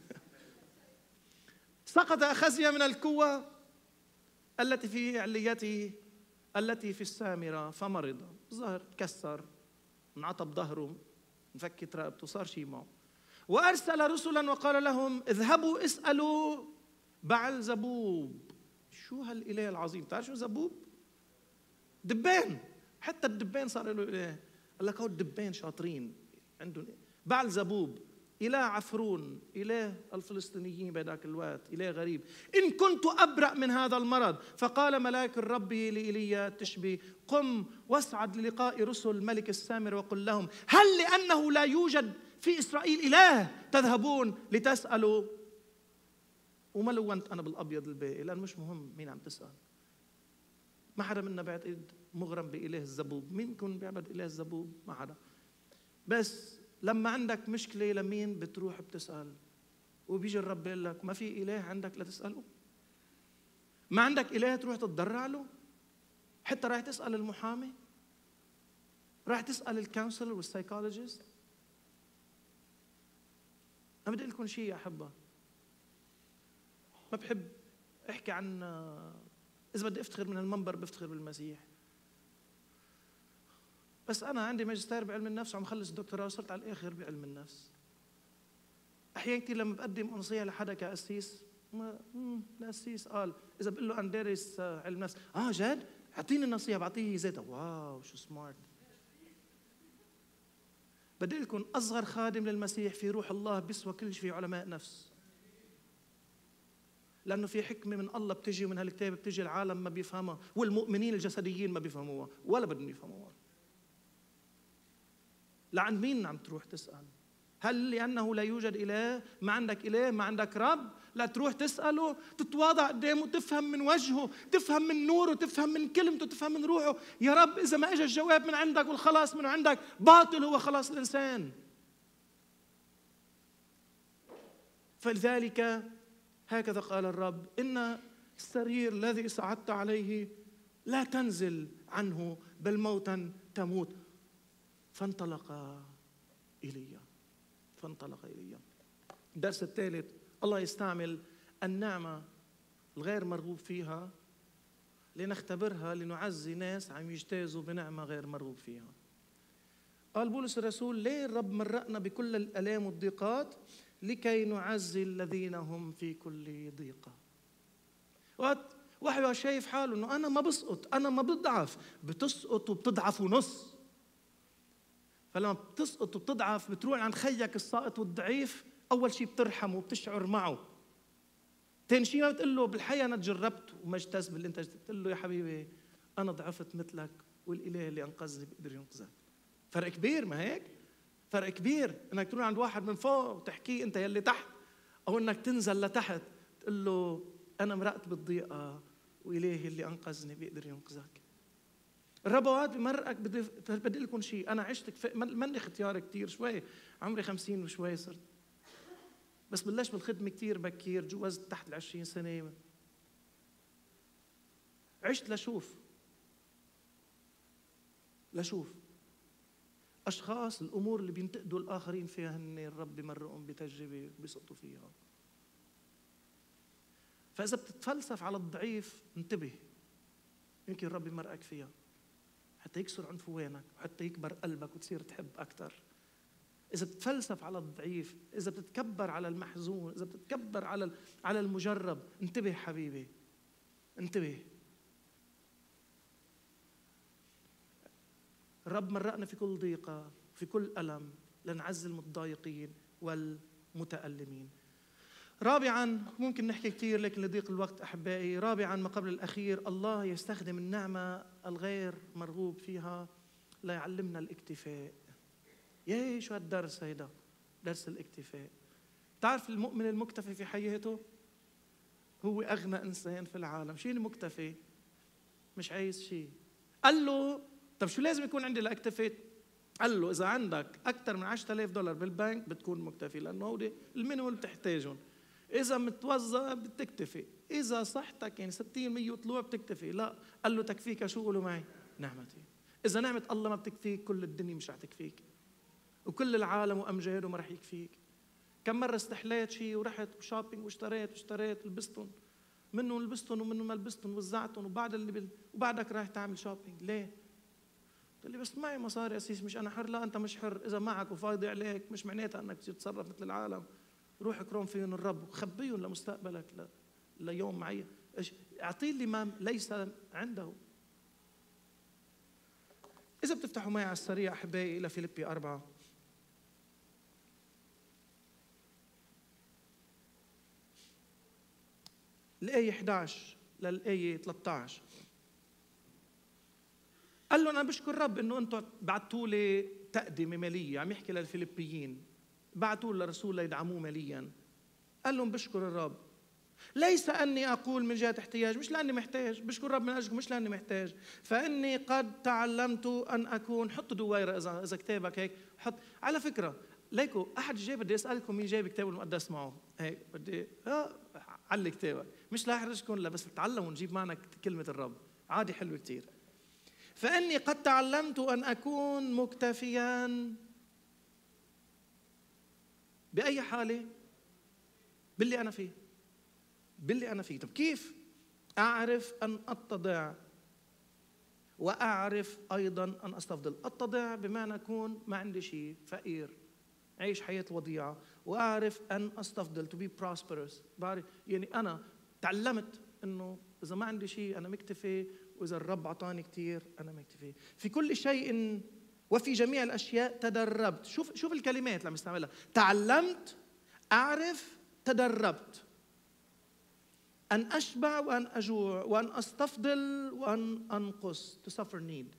سقط أخزيا من الكوة التي في عليته التي في السامرة فمرض. ظهر تكسر، انعطب ظهره، انفكت رقبته، صار شيء معه. وأرسل رسلا وقال لهم اذهبوا اسألوا بعلزبوب. شو هالإله العظيم؟ تعرف شو زبوب؟ دبان. حتى الدبان صار له إله. قال لك هو الدبان شاطرين عندهم. بعلزبوب إله عفرون، إله الفلسطينيين بهذاك الوقت، إله غريب. إن كنت أبرأ من هذا المرض. فقال ملاك الرب لإيليا تشبي قم واصعد للقاء رسل ملك السامر وقل لهم هل لأنه لا يوجد في إسرائيل إله تذهبون لتسألوا؟ وما لونت أنا بالأبيض الباقي لأن مش مهم مين عم تسأل. ما حدا منا بعتقد مغرم بإله الزبوب. مين يكون بيعبد إله الزبوب؟ ما حدا. بس لما عندك مشكلة لمين بتروح بتسأل؟ وبيجي الرب يقول لك ما في إله عندك لتسأله؟ ما عندك إله تروح تتضرع له؟ حتى راح تسأل المحامي؟ راح تسأل الكونسلر والسايكولوجيست؟ أنا بدي أقول لكم شيء يا أحبة، ما بحب أحكي عن، إذا بدي أفتخر من المنبر بفتخر بالمسيح. بس أنا عندي ماجستير بعلم النفس وعم خلص الدكتوراه وصرت على الآخر بعلم النفس. أحيانا كثير لما بقدم نصيحة لحدا كأسيس، الأسيس قال إذا بقول له أنا دارس علم نفس، جد؟ أعطيني النصيحة، بعطيه ذاتها. واو شو سمارت. بدي لكم أصغر خادم للمسيح في روح الله بيسوى كل شيء في علماء نفس. لأنه في حكمة من الله بتجي ومن هالكتاب بتجي، العالم ما بيفهمها، والمؤمنين الجسديين ما بيفهموها ولا بدهم يفهموها. لعند مين عم تروح تسأل؟ هل لأنه لا يوجد إله؟ ما عندك إله، ما عندك رب، لا تروح تسأله، تتواضع قدامه، تفهم من وجهه، تفهم من نوره، تفهم من كلمته، تفهم من روحه. يا رب إذا ما إجا الجواب من عندك والخلاص من عندك، باطل هو خلاص الإنسان. فلذلك هكذا قال الرب: إن السرير الذي صعدت عليه لا تنزل عنه، بل موتا تموت. فانطلق إيليا. الدرس الثالث: الله يستعمل النعمة الغير مرغوب فيها لنختبرها، لنعزي ناس عم يجتازوا بنعمة غير مرغوب فيها. قال بولس الرسول: ليه الرب مرقنا بكل الآلام والضيقات؟ لكي نعزي الذين هم في كل ضيقة. وقت واحد شايف حاله انه انا ما بسقط، انا ما بضعف، بتسقط وبتضعف ونص. فلما بتسقط وبتضعف بتروح عند خيك الساقط والضعيف، اول شيء بترحمه وبتشعر معه. ثاني شيء ما بتقول له بالحقيقه انا جربت وما اجتاز باللي انت بتقول له: يا حبيبي انا ضعفت مثلك والاله اللي انقذني بيقدر ينقذك. فرق كبير، ما هيك؟ فرق كبير انك تروح عند واحد من فوق وتحكيه انت يلي تحت، او انك تنزل لتحت تقول له انا مرقت بالضيقه والهي اللي انقذني بيقدر ينقذك. الرب اوقات بمرقك. بدي اقول لكم شيء، انا عشت ماني اختيار كثير، شوي عمري 50 وشوي صرت، بس بلشت بالخدمه كثير بكير، جوزت تحت ال20 سنه. عشت لشوف أشخاص الأمور اللي بينتقدوا الآخرين فيها هن الرب بمرقهم بتجربة بيسقطوا فيها. فإذا بتتفلسف على الضعيف انتبه، يمكن الرب يمرقك فيها حتى يكسر عنفوانك وحتى يكبر قلبك وتصير تحب أكثر. إذا بتتفلسف على الضعيف، إذا بتتكبر على المحزون، إذا بتتكبر على المجرب، انتبه حبيبي، انتبه. الرب مرقنا في كل ضيقة، في كل ألم، لنعزي المتضايقين والمتألمين. رابعاً، ممكن نحكي كتير لكن لضيق الوقت أحبائي، رابعاً ما قبل الأخير: الله يستخدم النعمة الغير مرغوب فيها ليعلمنا الاكتفاء. ياي شو هالدرس هيدا، درس الاكتفاء. تعرف المؤمن المكتفي في حياته هو أغنى إنسان في العالم. شيء المكتفي؟ مش عايز شيء. قال له: طب شو لازم يكون عندي لأكتفي؟ قال له: إذا عندك أكثر من $10,000 بالبنك بتكون مكتفي، لأنه هو المينيمم اللي بتحتاجهم. إذا متوظف بتكتفي، إذا صحتك يعني 60% وطلوع بتكتفي. لا، قال له: تكفيك شو؟ قولوا معي: نعمتي. إذا نعمة الله ما بتكفيك، كل الدنيا مش رح تكفيك، وكل العالم وأمجاده ما رح يكفيك. كم مرة استحليت شيء ورحت وشوبينج واشتريت لبستهم، منهم لبستهم ومنهم ما لبستهم، وزعتهم، وبعدك رايح تعمل شوبينج. ليه؟ قال لي: بس معي مصاري أسيس، مش أنا حر؟ لا، أنت مش حر. إذا معك وفاضي عليك مش معناتها أنك تصير تتصرف مثل العالم. روح اكرم فيهم الرب وخبيهم لمستقبلك، ليوم معين. أعطيه اللي ما ليس عنده. إذا بتفتحوا معي على السريع أحبائي إلى فيليبي 4، الآية 11 للآية 13. قال له: أنا بشكر الرب إنه أنتم بعتوا لي تقدمة مالية. عم يحكي للفلبيين، بعتوا للرسول ليدعموه ماليا. قال لهم: بشكر الرب، ليس أني أقول من جهة احتياج، مش لأني محتاج، بشكر الرب من أجلكم مش لأني محتاج، فإني قد تعلمت أن أكون. حطوا دويرة إذا كتابك هيك، حط. على فكرة ليكو أحد جاي بدي أسألكم مين جاي بكتاب المقدس معه هيك، بدي علي كتابك، مش لا أحرجكم، لا بس تعلموا نجيب معنا كلمة الرب، عادي حلو كتير. فإني قد تعلمت أن أكون مكتفيا بأي حالة باللي أنا فيه. طب كيف؟ أعرف أن أتضع وأعرف أيضا أن أستفضل. أتضع بمعنى أكون ما عندي شيء، فقير، عيش حياة وضيعة، وأعرف أن أستفضل to be prosperous. يعني أنا تعلمت أنه إذا ما عندي شيء أنا مكتفي، وإذا الرب عطاني كتير أنا مكتفي. في كل شيء وفي جميع الأشياء تدربت. شوف الكلمات اللي عم يستعملها: تعلمت، أعرف، تدربت. أن أشبع وأن أجوع، وأن أستفضل وأن أنقص. To suffer need.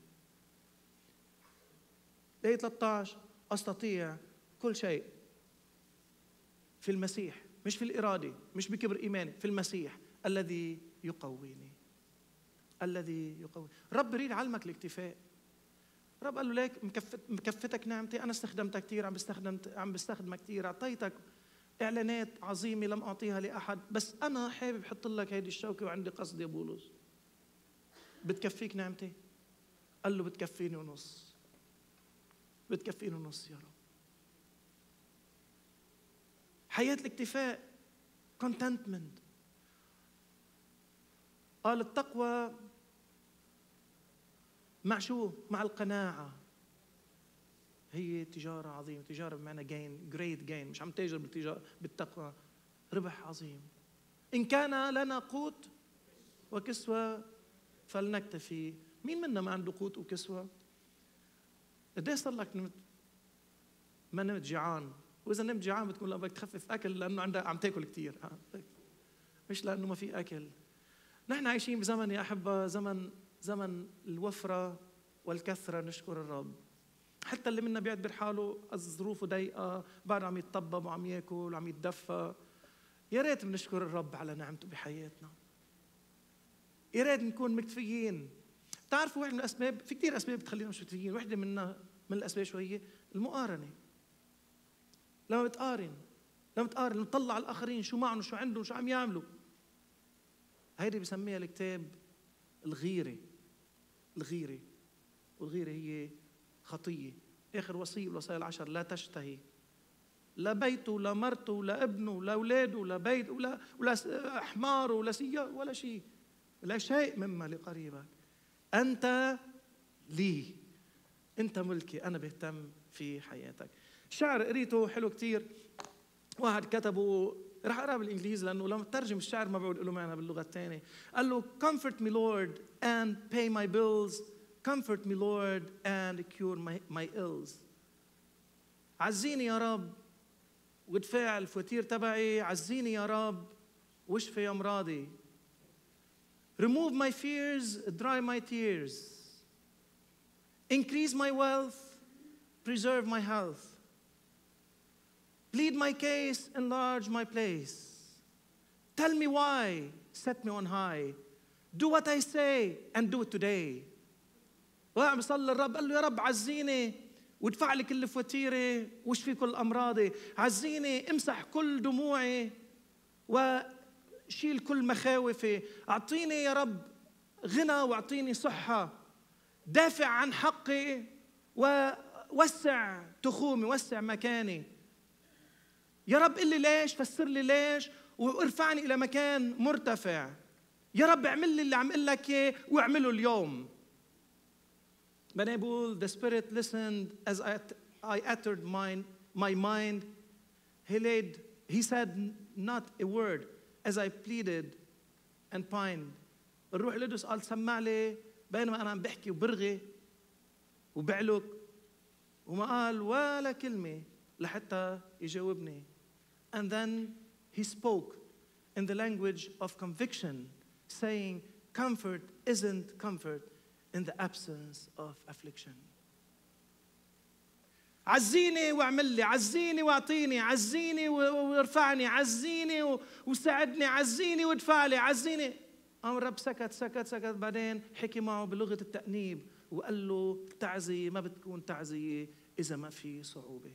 آية 13 أستطيع كل شيء في المسيح، مش في الإرادة، مش بكبر إيماني، في المسيح الذي يقويني. الذي يقوي. رب يريد علمك الاكتفاء. رب قال له ليك مكفتك نعمتي، أنا استخدمتها كثير، عم بستخدمها كثير، أعطيتك إعلانات عظيمة لم أعطيها لأحد، بس أنا حابب حط لك هيدي الشوكة وعندي قصد يا بولس. بتكفيك نعمتي؟ قال له بتكفيني ونص. بتكفيني ونص يا رب. حياة الاكتفاء، contentment. قال التقوى مع شو؟ مع القناعة. هي تجارة عظيمة، تجارة بمعنى gain، great gain. مش عم تاجر بالتقوى، ربح عظيم. إن كان لنا قوت وكسوة فلنكتفي. مين منا ما عنده قوت وكسوة؟ قديش صار لك نمت ما نمت جيعان؟ وإذا نمت جيعان بتكون بدك تخفف أكل لأنه عندك عم تاكل كثير، مش لأنه ما في أكل. نحن عايشين بزمن يا أحبة، زمن الوفرة والكثرة. نشكر الرب. حتى اللي منا بيعتبر حاله ظروفه ضيقة، بعد عم يتطبب وعم ياكل وعم يتدفى، يا ريت بنشكر الرب على نعمته بحياتنا. يا ريت نكون مكتفيين. بتعرفوا واحد من الأسباب، في كثير أسباب بتخلينا مش مكتفيين، واحدة من الأسباب شوية المقارنة. لما بتقارن نطلع على الآخرين شو معهم وشو عندهم وشو عم يعملوا، هيدي بسميها الكتاب الغيرة. والغيرة هي خطية. آخر وصية بالوصايا العشر: لا تشتهي لا بيته ولا مرته ولا ابنه ولا أولاده ولا بيت ولا حمار ولا سيارة ولا شيء، لا شيء مما لقريبك. أنت لي، أنت ملكي، أنا بهتم في حياتك. شعر قريته حلو كتير، واحد كتبه، رح أقرأ بالإنجليزي لأنه لما ترجم الشعر ما بقول له معنى باللغة الثانية. قال له: Comfort me Lord and pay my bills. Comfort me Lord and cure my ills. عزيني يا رب وادفع الفواتير تبعي، عزيني يا رب واشفي أمراضي. Remove my fears, dry my tears. Increase my wealth, preserve my health. Plead my case, enlarge my place. Tell me why, set me on high. Do what I say and do it today. وقام بيصلي الرب، قال له: يا رب عزيني وادفع لي كل فواتيري واشفي كل أمراضي. عزيني امسح كل دموعي وشيل كل مخاوفي. أعطيني يا رب غنى واعطيني صحة. دافع عن حقي ووسع تخومي، وسع مكاني. يا رب قل لي ليش، فسر لي ليش، وارفعني إلى مكان مرتفع. يا رب اعمل لي اللي عم قل لك إياه واعمله اليوم. بعدين بقول: The Spirit listened as I uttered my mind. He said not a word as I pleaded and pined. الروح القدس قال سمع لي بينما أنا عم بحكي وبرغي وبعلق، وما قال ولا كلمة لحتى يجاوبني. And then he spoke in the language of conviction, saying, comfort isn't comfort in the absence of affliction. عزيني واعمل لي، عزيني واعطيني، عزيني وارفعني، عزيني وساعدني، عزيني وادفع لي، عزيني. قام الرب سكت. بعدين حكي معه بلغة التأنيب وقال له: التعزية ما بتكون تعزية إذا ما في صعوبة.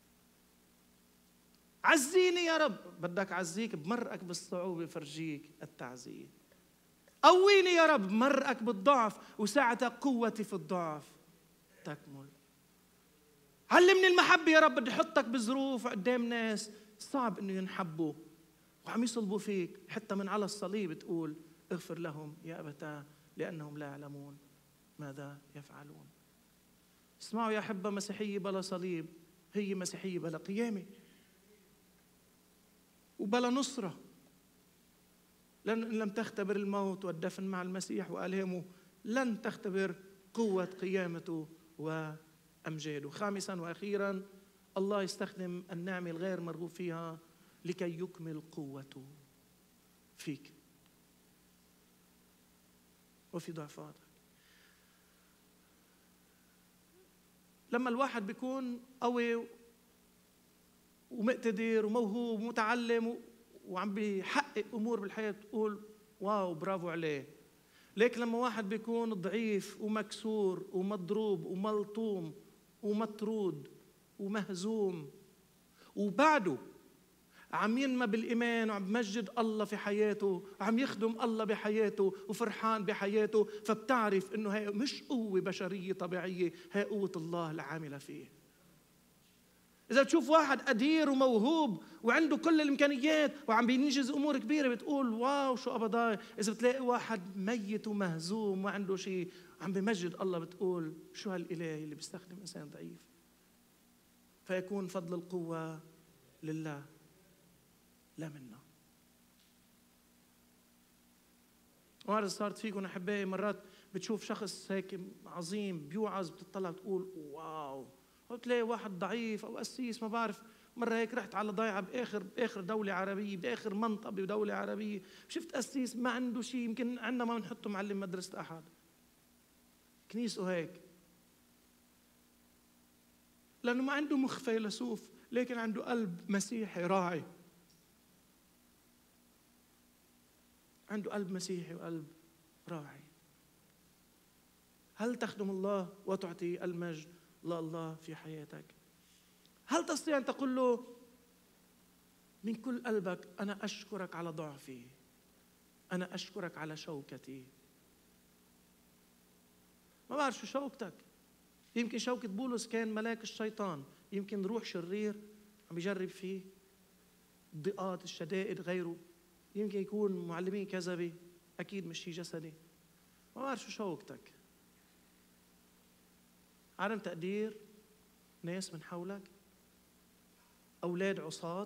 عزيني يا رب، بدك عزيك بمرقك بالصعوبة فرجيك التعزية. قويني يا رب بمرقك بالضعف وساعتك قوتي في الضعف تكمل. علمني المحبة يا رب، بدي احطك بظروف قدام ناس صعب انه ينحبوا وعم يصلبوا فيك، حتى من على الصليب تقول: اغفر لهم يا أبتاه لأنهم لا يعلمون ماذا يفعلون. اسمعوا يا أحبة، مسيحية بلا صليب هي مسيحية بلا قيامة وبلا نصرة. لأن إن لم تختبر الموت والدفن مع المسيح وآلامه لن تختبر قوة قيامته وأمجاده. خامساً وأخيراً، الله يستخدم النعمة الغير مرغوب فيها لكي يكمل قوته فيك. وفي ضعفاتك. لما الواحد بيكون قوي ومقتدر وموهوب ومتعلم وعم بيحقق أمور بالحياة بتقول واو برافو عليه. لكن لما واحد بيكون ضعيف ومكسور ومضروب وملطوم ومطرود ومهزوم وبعده عم ينمى بالإيمان وعم بمجد الله في حياته وعم يخدم الله بحياته وفرحان بحياته، فبتعرف إنه هي مش قوة بشرية طبيعية، هي قوة الله العاملة فيه. إذا بتشوف واحد قدير وموهوب وعنده كل الإمكانيات وعم بينجز أمور كبيرة بتقول واو شو قبضاي. إذا بتلاقي واحد ميت ومهزوم وما عنده شيء عم بمجد الله بتقول شو هالإله اللي بيستخدم إنسان ضعيف. فيكون فضل القوة لله لا منا. وهذا صارت فيكم أحبائي، مرات بتشوف شخص هيك عظيم بيوعظ بتطلع بتقول واو، وتلاقي واحد ضعيف أو قسيس ما بعرف. مرة هيك رحت على ضيعة بآخر دولة عربية، بآخر منطقة بدولة عربية، شفت قسيس ما عنده شيء، يمكن عندنا ما بنحطه معلم مدرسة أحد، كنيسه هيك، لأنه ما عنده مخ فيلسوف لكن عنده قلب مسيحي راعي. عنده قلب مسيحي وقلب راعي. هل تخدم الله وتعطي المجد لله في حياتك؟ هل تستطيع أن تقول له من كل قلبك أنا أشكرك على ضعفي، أنا أشكرك على شوكتي؟ ما بعرف شو شوكتك. يمكن شوكة بولس كان ملاك الشيطان، يمكن روح شرير عم يجرب فيه، الضيقات الشدائد غيره، يمكن يكون معلمين كذبة، أكيد مش شيء جسدي. ما بعرف شو شوكتك. عدم تقدير ناس من حولك، أولاد عصاة،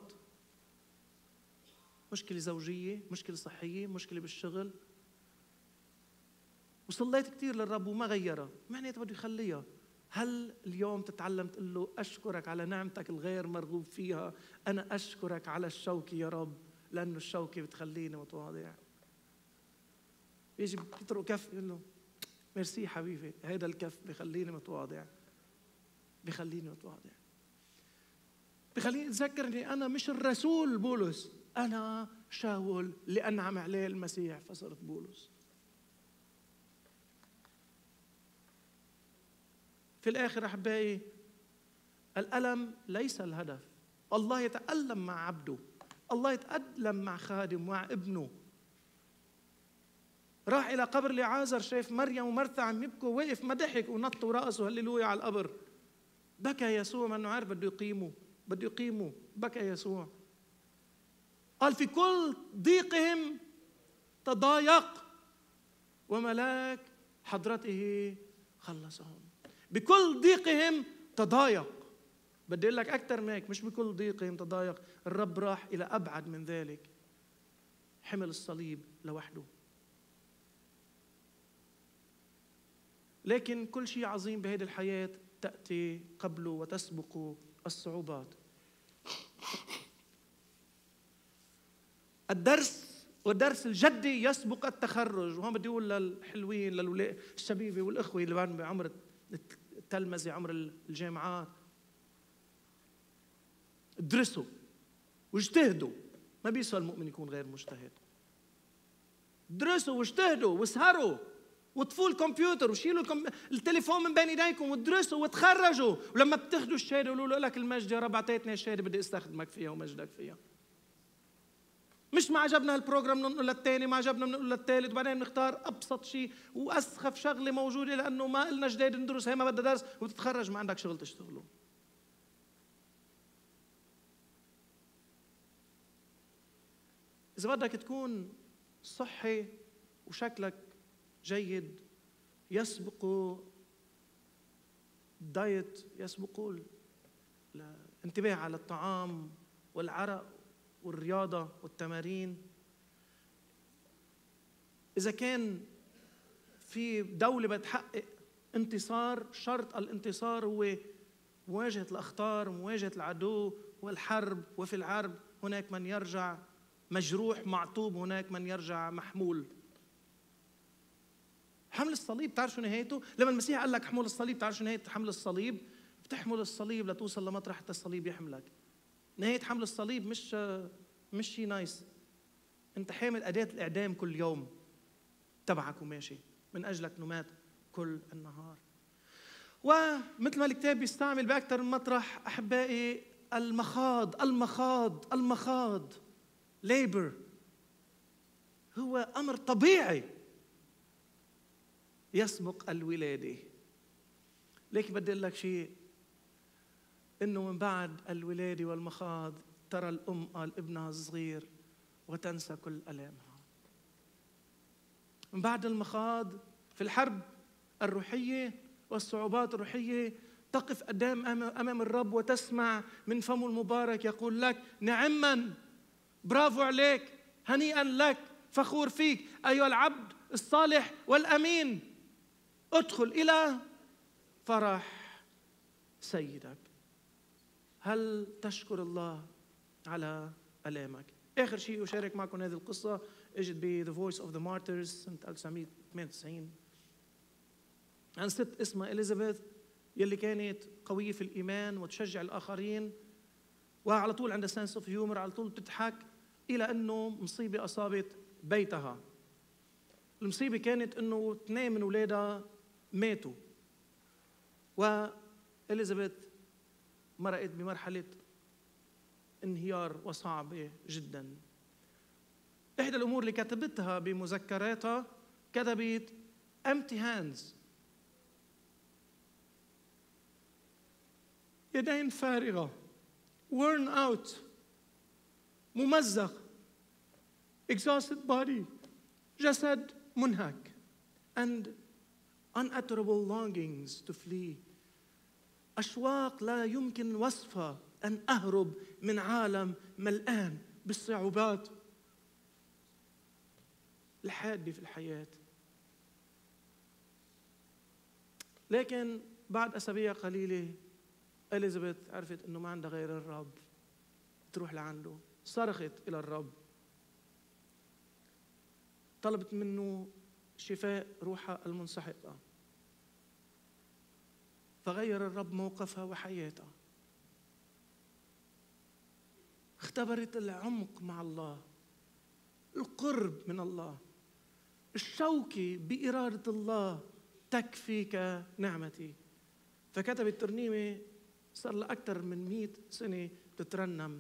مشكلة زوجية، مشكلة صحية، مشكلة بالشغل، وصليت كتير للرب وما غيرها، معناتها بده يخليها. هل اليوم تتعلم تقول له أشكرك على نعمتك الغير مرغوب فيها؟ أنا أشكرك على الشوكة يا رب، لأنه الشوكة بتخليني متواضع. يجي بيطرق كف يقول له ميرسي حبيبي، هيدا الكف بخليني متواضع، بخليني متواضع، بخليني أتذكر أني أنا مش الرسول بولس، أنا شاول اللي أنعم عليه المسيح فصرت بولس. في الآخر أحبائي، الألم ليس الهدف. الله يتألم مع عبده، الله يتألم مع خادم مع ابنه. راح إلى قبر لعازر، شايف مريم ومرثا عم يبكوا، وقف ما ضحك ونط ورقصوا هللويا على القبر. بكى يسوع ما انه عارف بده يقيمه، بكى يسوع. قال في كل ضيقهم تضايق وملاك حضرته خلصهم. بكل ضيقهم تضايق. بدي اقول لك اكثر من هيك، مش بكل ضيقهم تضايق، الرب راح الى ابعد من ذلك، حمل الصليب لوحده. لكن كل شيء عظيم بهذه الحياة تأتي قبله وتسبق الصعوبات. الدرس الجدي يسبق التخرج. وهون بدي أقول للحلوين، للولاد الشبيبة والإخوة اللي بعمر التلمذة، عمر الجامعات، ادرسوا واجتهدوا. ما بيسوى المؤمن يكون غير مجتهد. ادرسوا واجتهدوا واسهروا وطفوا الكمبيوتر وشيلوا التليفون من بين ايديكم وادرسوا وتخرجوا. ولما بتاخذوا الشهاده قولوا له لك المجد يا رب، اعطيتني الشهاده بدي استخدمك فيها ومجدك فيها. مش ما عجبنا هالبروجرام ننقل للثاني، ما عجبنا بننقل للثالث، وبعدين نختار ابسط شيء واسخف شغله موجوده لانه ما قلنا جديد ندرس، هي ما بدها درس، وتتخرج ما عندك شغل تشتغله. اذا بدك تكون صحي وشكلك جيد، يسبق الدايت، يسبق الانتباه على الطعام والعرق والرياضة والتمارين. إذا كان في دولة بتحقق انتصار، شرط الانتصار هو مواجهة الأخطار، مواجهة العدو والحرب. وفي الحرب هناك من يرجع مجروح معطوب، هناك من يرجع محمول. حمل الصليب بتعرف شو نهايته؟ لما المسيح قال لك حمل الصليب، بتعرف شو نهاية حمل الصليب؟ بتحمل الصليب لتوصل لمطرح حتى الصليب يحملك. نهاية حمل الصليب مش شيء نايس. انت حامل أداة الإعدام كل يوم تبعك وماشي من أجلك نمات كل النهار. ومثل ما الكتاب بيستعمل بأكثر من مطرح أحبائي المخاض labor هو أمر طبيعي يسبق الولادة. لكن بدي أقول لك شيء، إنه من بعد الولادة والمخاض ترى الأم قال ابنها الصغير وتنسى كل ألامها. من بعد المخاض في الحرب الروحية والصعوبات الروحية تقف أمام الرب وتسمع من فمه المبارك يقول لك نعما، برافو عليك، هنيئا لك، فخور فيك أيها العبد الصالح والأمين، ادخل إلى فرح سيدك. هل تشكر الله على ألامك؟ آخر شيء أشارك معكم هذه القصة اجت ب The Voice of the Martyrs سنة 1998 عن ست اسمها إليزابيث يلي كانت قوية في الإيمان وتشجع الآخرين وعلى طول عندها سنس اوف هيومر، على طول بتضحك، إلى أنه مصيبة أصابت بيتها. المصيبة كانت أنه 2 من أولادها ماتوا، وإليزابيث مرقت بمرحلة انهيار وصعبة جدا. إحدى الأمور اللي كتبتها بمذكراتها كتبت empty hands، يدين فارغة، worn out، ممزق، exhausted body، جسد منهك، and unutterable longings to flee، أشواق لا يمكن وصفها أن أهرب من عالم ملآن بالصعوبات الحادة في الحياة. لكن بعد أسابيع قليلة إليزابيث عرفت أنه ما عندها غير الرب، تروح لعنده، صرخت إلى الرب، طلبت منه شفاء روحها المنسحقة، فغير الرب موقفها وحياتها. اختبرت العمق مع الله، القرب من الله، الشوكة بإرادة الله، تكفيك نعمتي. فكتبت ترنيمة صار لها أكثر من 100 سنة تترنم،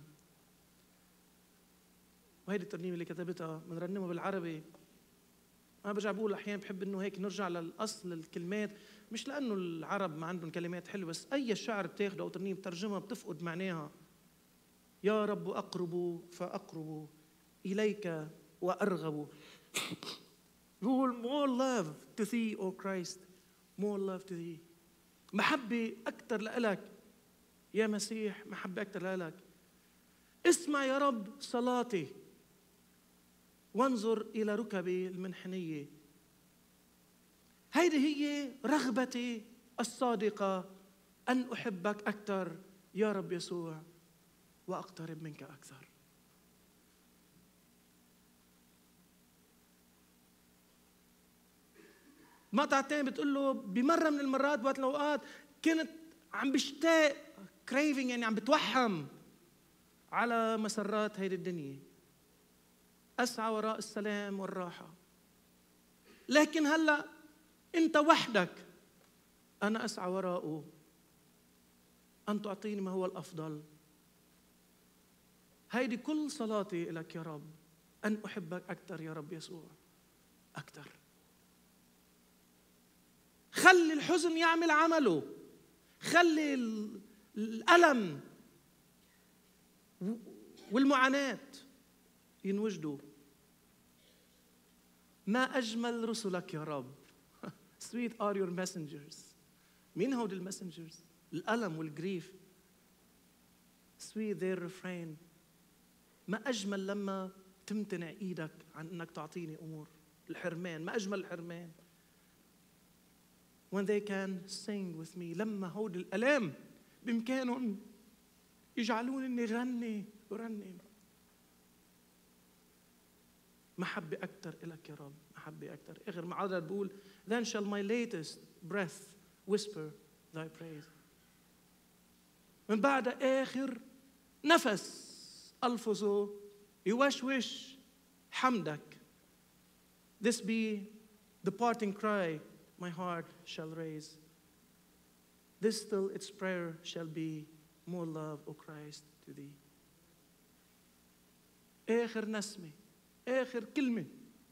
وهيدي الترنيمة اللي كتبتها بنرنمها بالعربي. أنا برجع بقول أحيانا بحب إنه هيك نرجع للأصل الكلمات، مش لأنه العرب ما عندهم كلمات حلوة، بس أي شعر بتاخده أو ترنيمة بترجمها بتفقد معناها. يا رب أقرب فأقرب إليك وأرغب. بقول more love to thee O Christ, more love to thee. محبة أكثر لإلك يا مسيح، محبة أكثر لإلك. اسمع يا رب صلاتي وانظر إلى ركبي المنحنية. هيدي هي رغبتي الصادقة، أن أحبك أكثر يا رب يسوع وأقترب منك أكثر. مقطع تاني بتقول له بمرة من المرات بوقت الأوقات كنت عم بشتاق كريفينج، يعني عم بتوحم على مسرات هيدي الدنيا، أسعى وراء السلام والراحة، لكن هلأ أنت وحدك أنا أسعى وراءه، أن تعطيني ما هو الأفضل. هيدي كل صلاتي لك يا رب، أن أحبك أكثر يا رب يسوع، أكثر. خلي الحزن يعمل عمله، خلي الألم والمعاناة ينوجدوا. ما أجمل رسلك يا رب. Sweet are your messengers. مين هودي المسنجرز؟ الألم والجريف. Sweet their refrain. ما أجمل لما تمتنع إيدك عن أنك تعطيني أمور. الحرمان، ما أجمل الحرمان. When they can sing with me. لما هودي الألام بإمكانهم يجعلونني غني ورنم. محبة أكثر إلك يا رب. محبة أكتر. آخر معادلة بقول then shall my latest breath whisper thy praise. من بعد آخر نفس ألفظه يوشوش حمدك. This be the parting cry my heart shall raise. This still its prayer shall be, more love, O Christ, to thee. آخر نسمة، آخر كلمة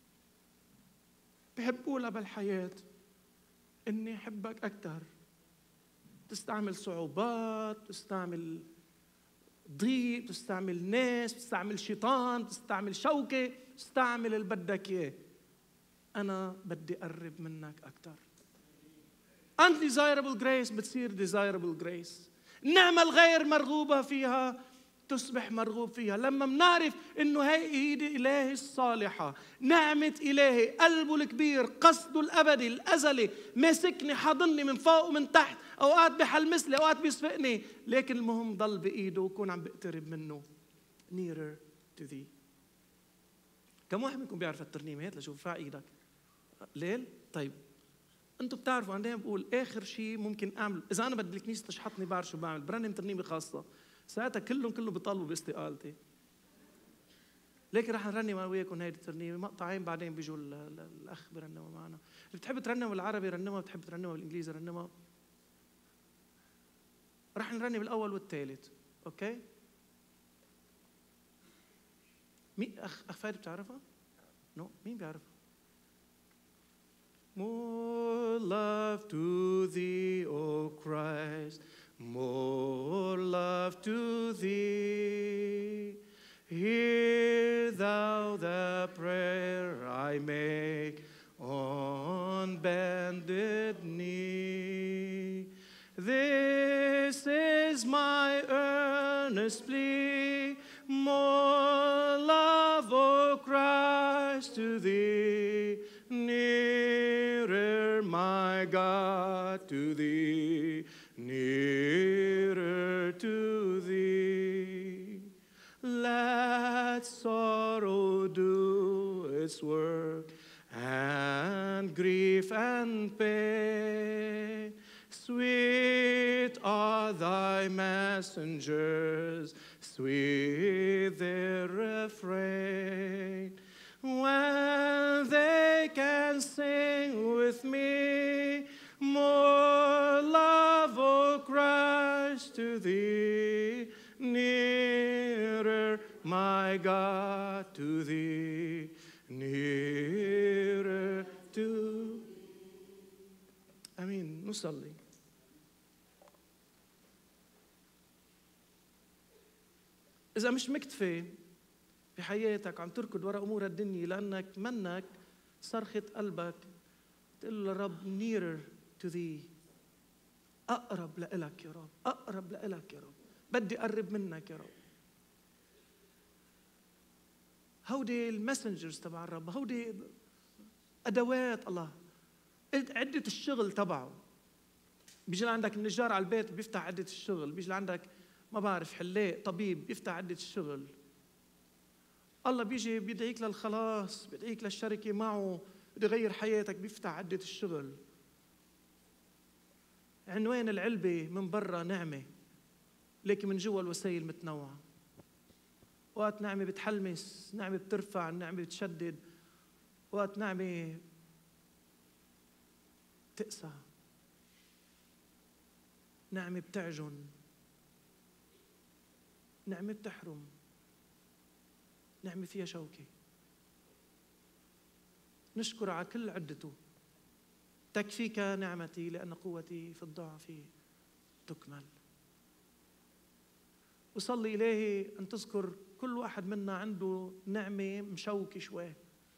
بحب أقولها بالحياة إني أحبك أكتر. تستعمل صعوبات، تستعمل ضيق، تستعمل ناس، تستعمل شيطان، تستعمل شوكة، تستعمل اللي بدك إياه. أنا بدي أقرب منك أكتر. undesirable grace بتصير desirable grace. النعمة الغير مرغوبة فيها تصبح مرغوب فيها. لما منعرف إنه هي إيد إلهي الصالحة، نعمة إلهي، قلبه الكبير، قصده الأبدي الأزلي، ماسكني حاضني من فوق ومن تحت، أوقات بحلمس لي، أوقات بيسفقني، لكن المهم ضل بإيده وكون عم بقترب منه. nearer to thee. كم واحد منكم بيعرف الترنيمة؟ هات لشوف فا إيدك. ليل؟ طيب انتم بتعرفوا انا دايما بقول اخر شيء ممكن اعمل اذا انا بدي الكنيسه تشحطني بعرف شو بعمل، برنم ترنيمه خاصه، ساعتها كلهم بيطالبوا باستقالتي. لكن رح نرنم انا وياكم هيدي الترنيمه مقطعين، بعدين بيجوا الاخ برنمها معنا. اللي بتحب ترنم بالعربي رنمها، بتحب ترنمها بالانجليزي رنمها. رح نرنم الاول والثالث، اوكي؟ مين اخ فادي بتعرفها؟ نو، مين بيعرفها؟ More love to thee, O Christ, more love to thee. Hear thou the prayer I make on bended knee. This is my earnest plea, more love, O Christ, to thee. Nearer, my God, to thee, nearer to thee. Let sorrow do its work, and grief and pain. Sweet are thy messengers, sweet their refrain. When they can sing with me, more love, O Christ, to thee. Nearer, my God, to thee. Nearer to. آمين. نصلي. إذا مش مكتفي بحياتك عم تركض وراء أمور الدنيا لأنك منك صرخة قلبك تقول للرب nearer to thee، أقرب لإلك يا رب، أقرب لإلك يا رب، بدي أقرب منك يا رب. هودي المسنجرز تبع الرب، هودي أدوات الله، عدة الشغل تبعه. بيجي لعندك النجار على البيت بيفتح عدة الشغل، بيجي لعندك ما بعرف حلاق طبيب بيفتح عدة الشغل. الله بيجي بيدعيك للخلاص، بيدعيك للشركة معه، بده يغير حياتك، بيفتح عدة الشغل. عنوان العلبة من برا نعمة، لكن من جوا الوسائل متنوعة. وقت نعمة بتحلمس، نعمة بترفع، نعمة بتشدد، وقت نعمة بتقسى، نعمة بتعجن، نعمة بتحرم، نعمة فيها شوكة. نشكر على كل عدته. تكفيك نعمتي لأن قوتي في الضعف تكمل. وصلي إلهي أن تذكر كل واحد منا عنده نعمة مشوكة شوي.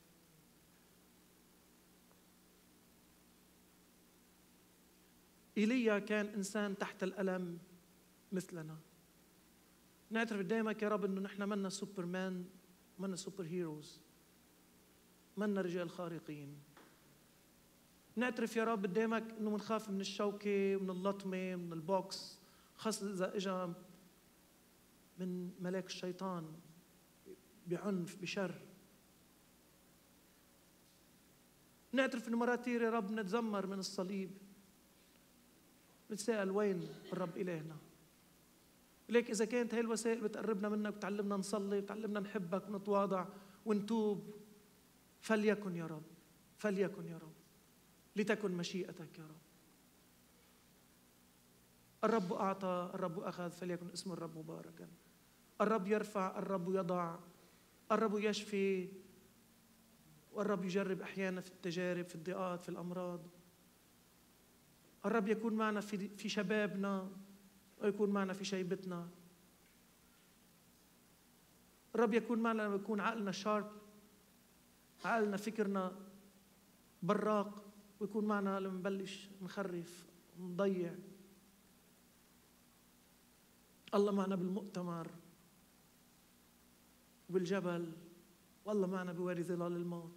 إيليا كان إنسان تحت الألم مثلنا. نعترف قدامك يا رب إنه نحن منا سوبرمان، منا سوبر هيروز، منا رجال خارقين. نعترف يا رب قدامك إنه منخاف من الشوكة ومن اللطمة ومن البوكس، خاصة إذا إجا من ملاك الشيطان بعنف بشر. نعترف إنه مرات كثير يا رب نتذمر من الصليب، نتساءل وين الرب إلهنا. ليك إذا كانت هاي الوسائل بتقربنا منك، بتعلمنا نصلي، بتعلمنا نحبك ونتواضع ونتوب، فليكن يا رب، فليكن يا رب، لتكن مشيئتك يا رب. الرب أعطى، الرب أخذ، فليكن اسم الرب مباركا. الرب يرفع، الرب يضع، الرب يشفي، والرب يجرب أحيانا في التجارب، في الضيقات، في الأمراض. الرب يكون معنا في شبابنا، ويكون معنا في شيبتنا. الرب يكون معنا لما يكون عقلنا شارب، عقلنا فكرنا براق، ويكون معنا لما نبلش نخرف نضيع. الله معنا بالمؤتمر وبالجبل، والله معنا بوادي ظلال الموت.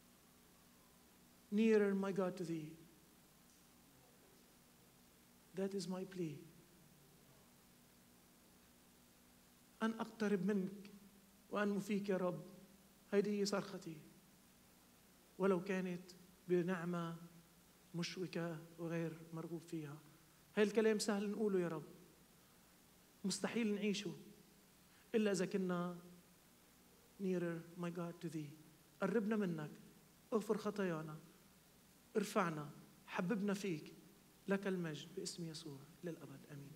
Nearer my God to thee. That is my plea. أن أقترب منك وأنمو فيك يا رب. هذه هي صرختي، ولو كانت بنعمة مشوكة وغير مرغوب فيها. هاي الكلام سهل نقوله يا رب، مستحيل نعيشه إلا إذا كنا nearer my God to thee. قربنا منك، اغفر خطايانا، ارفعنا، حببنا فيك. لك المجد باسم يسوع للأبد، آمين.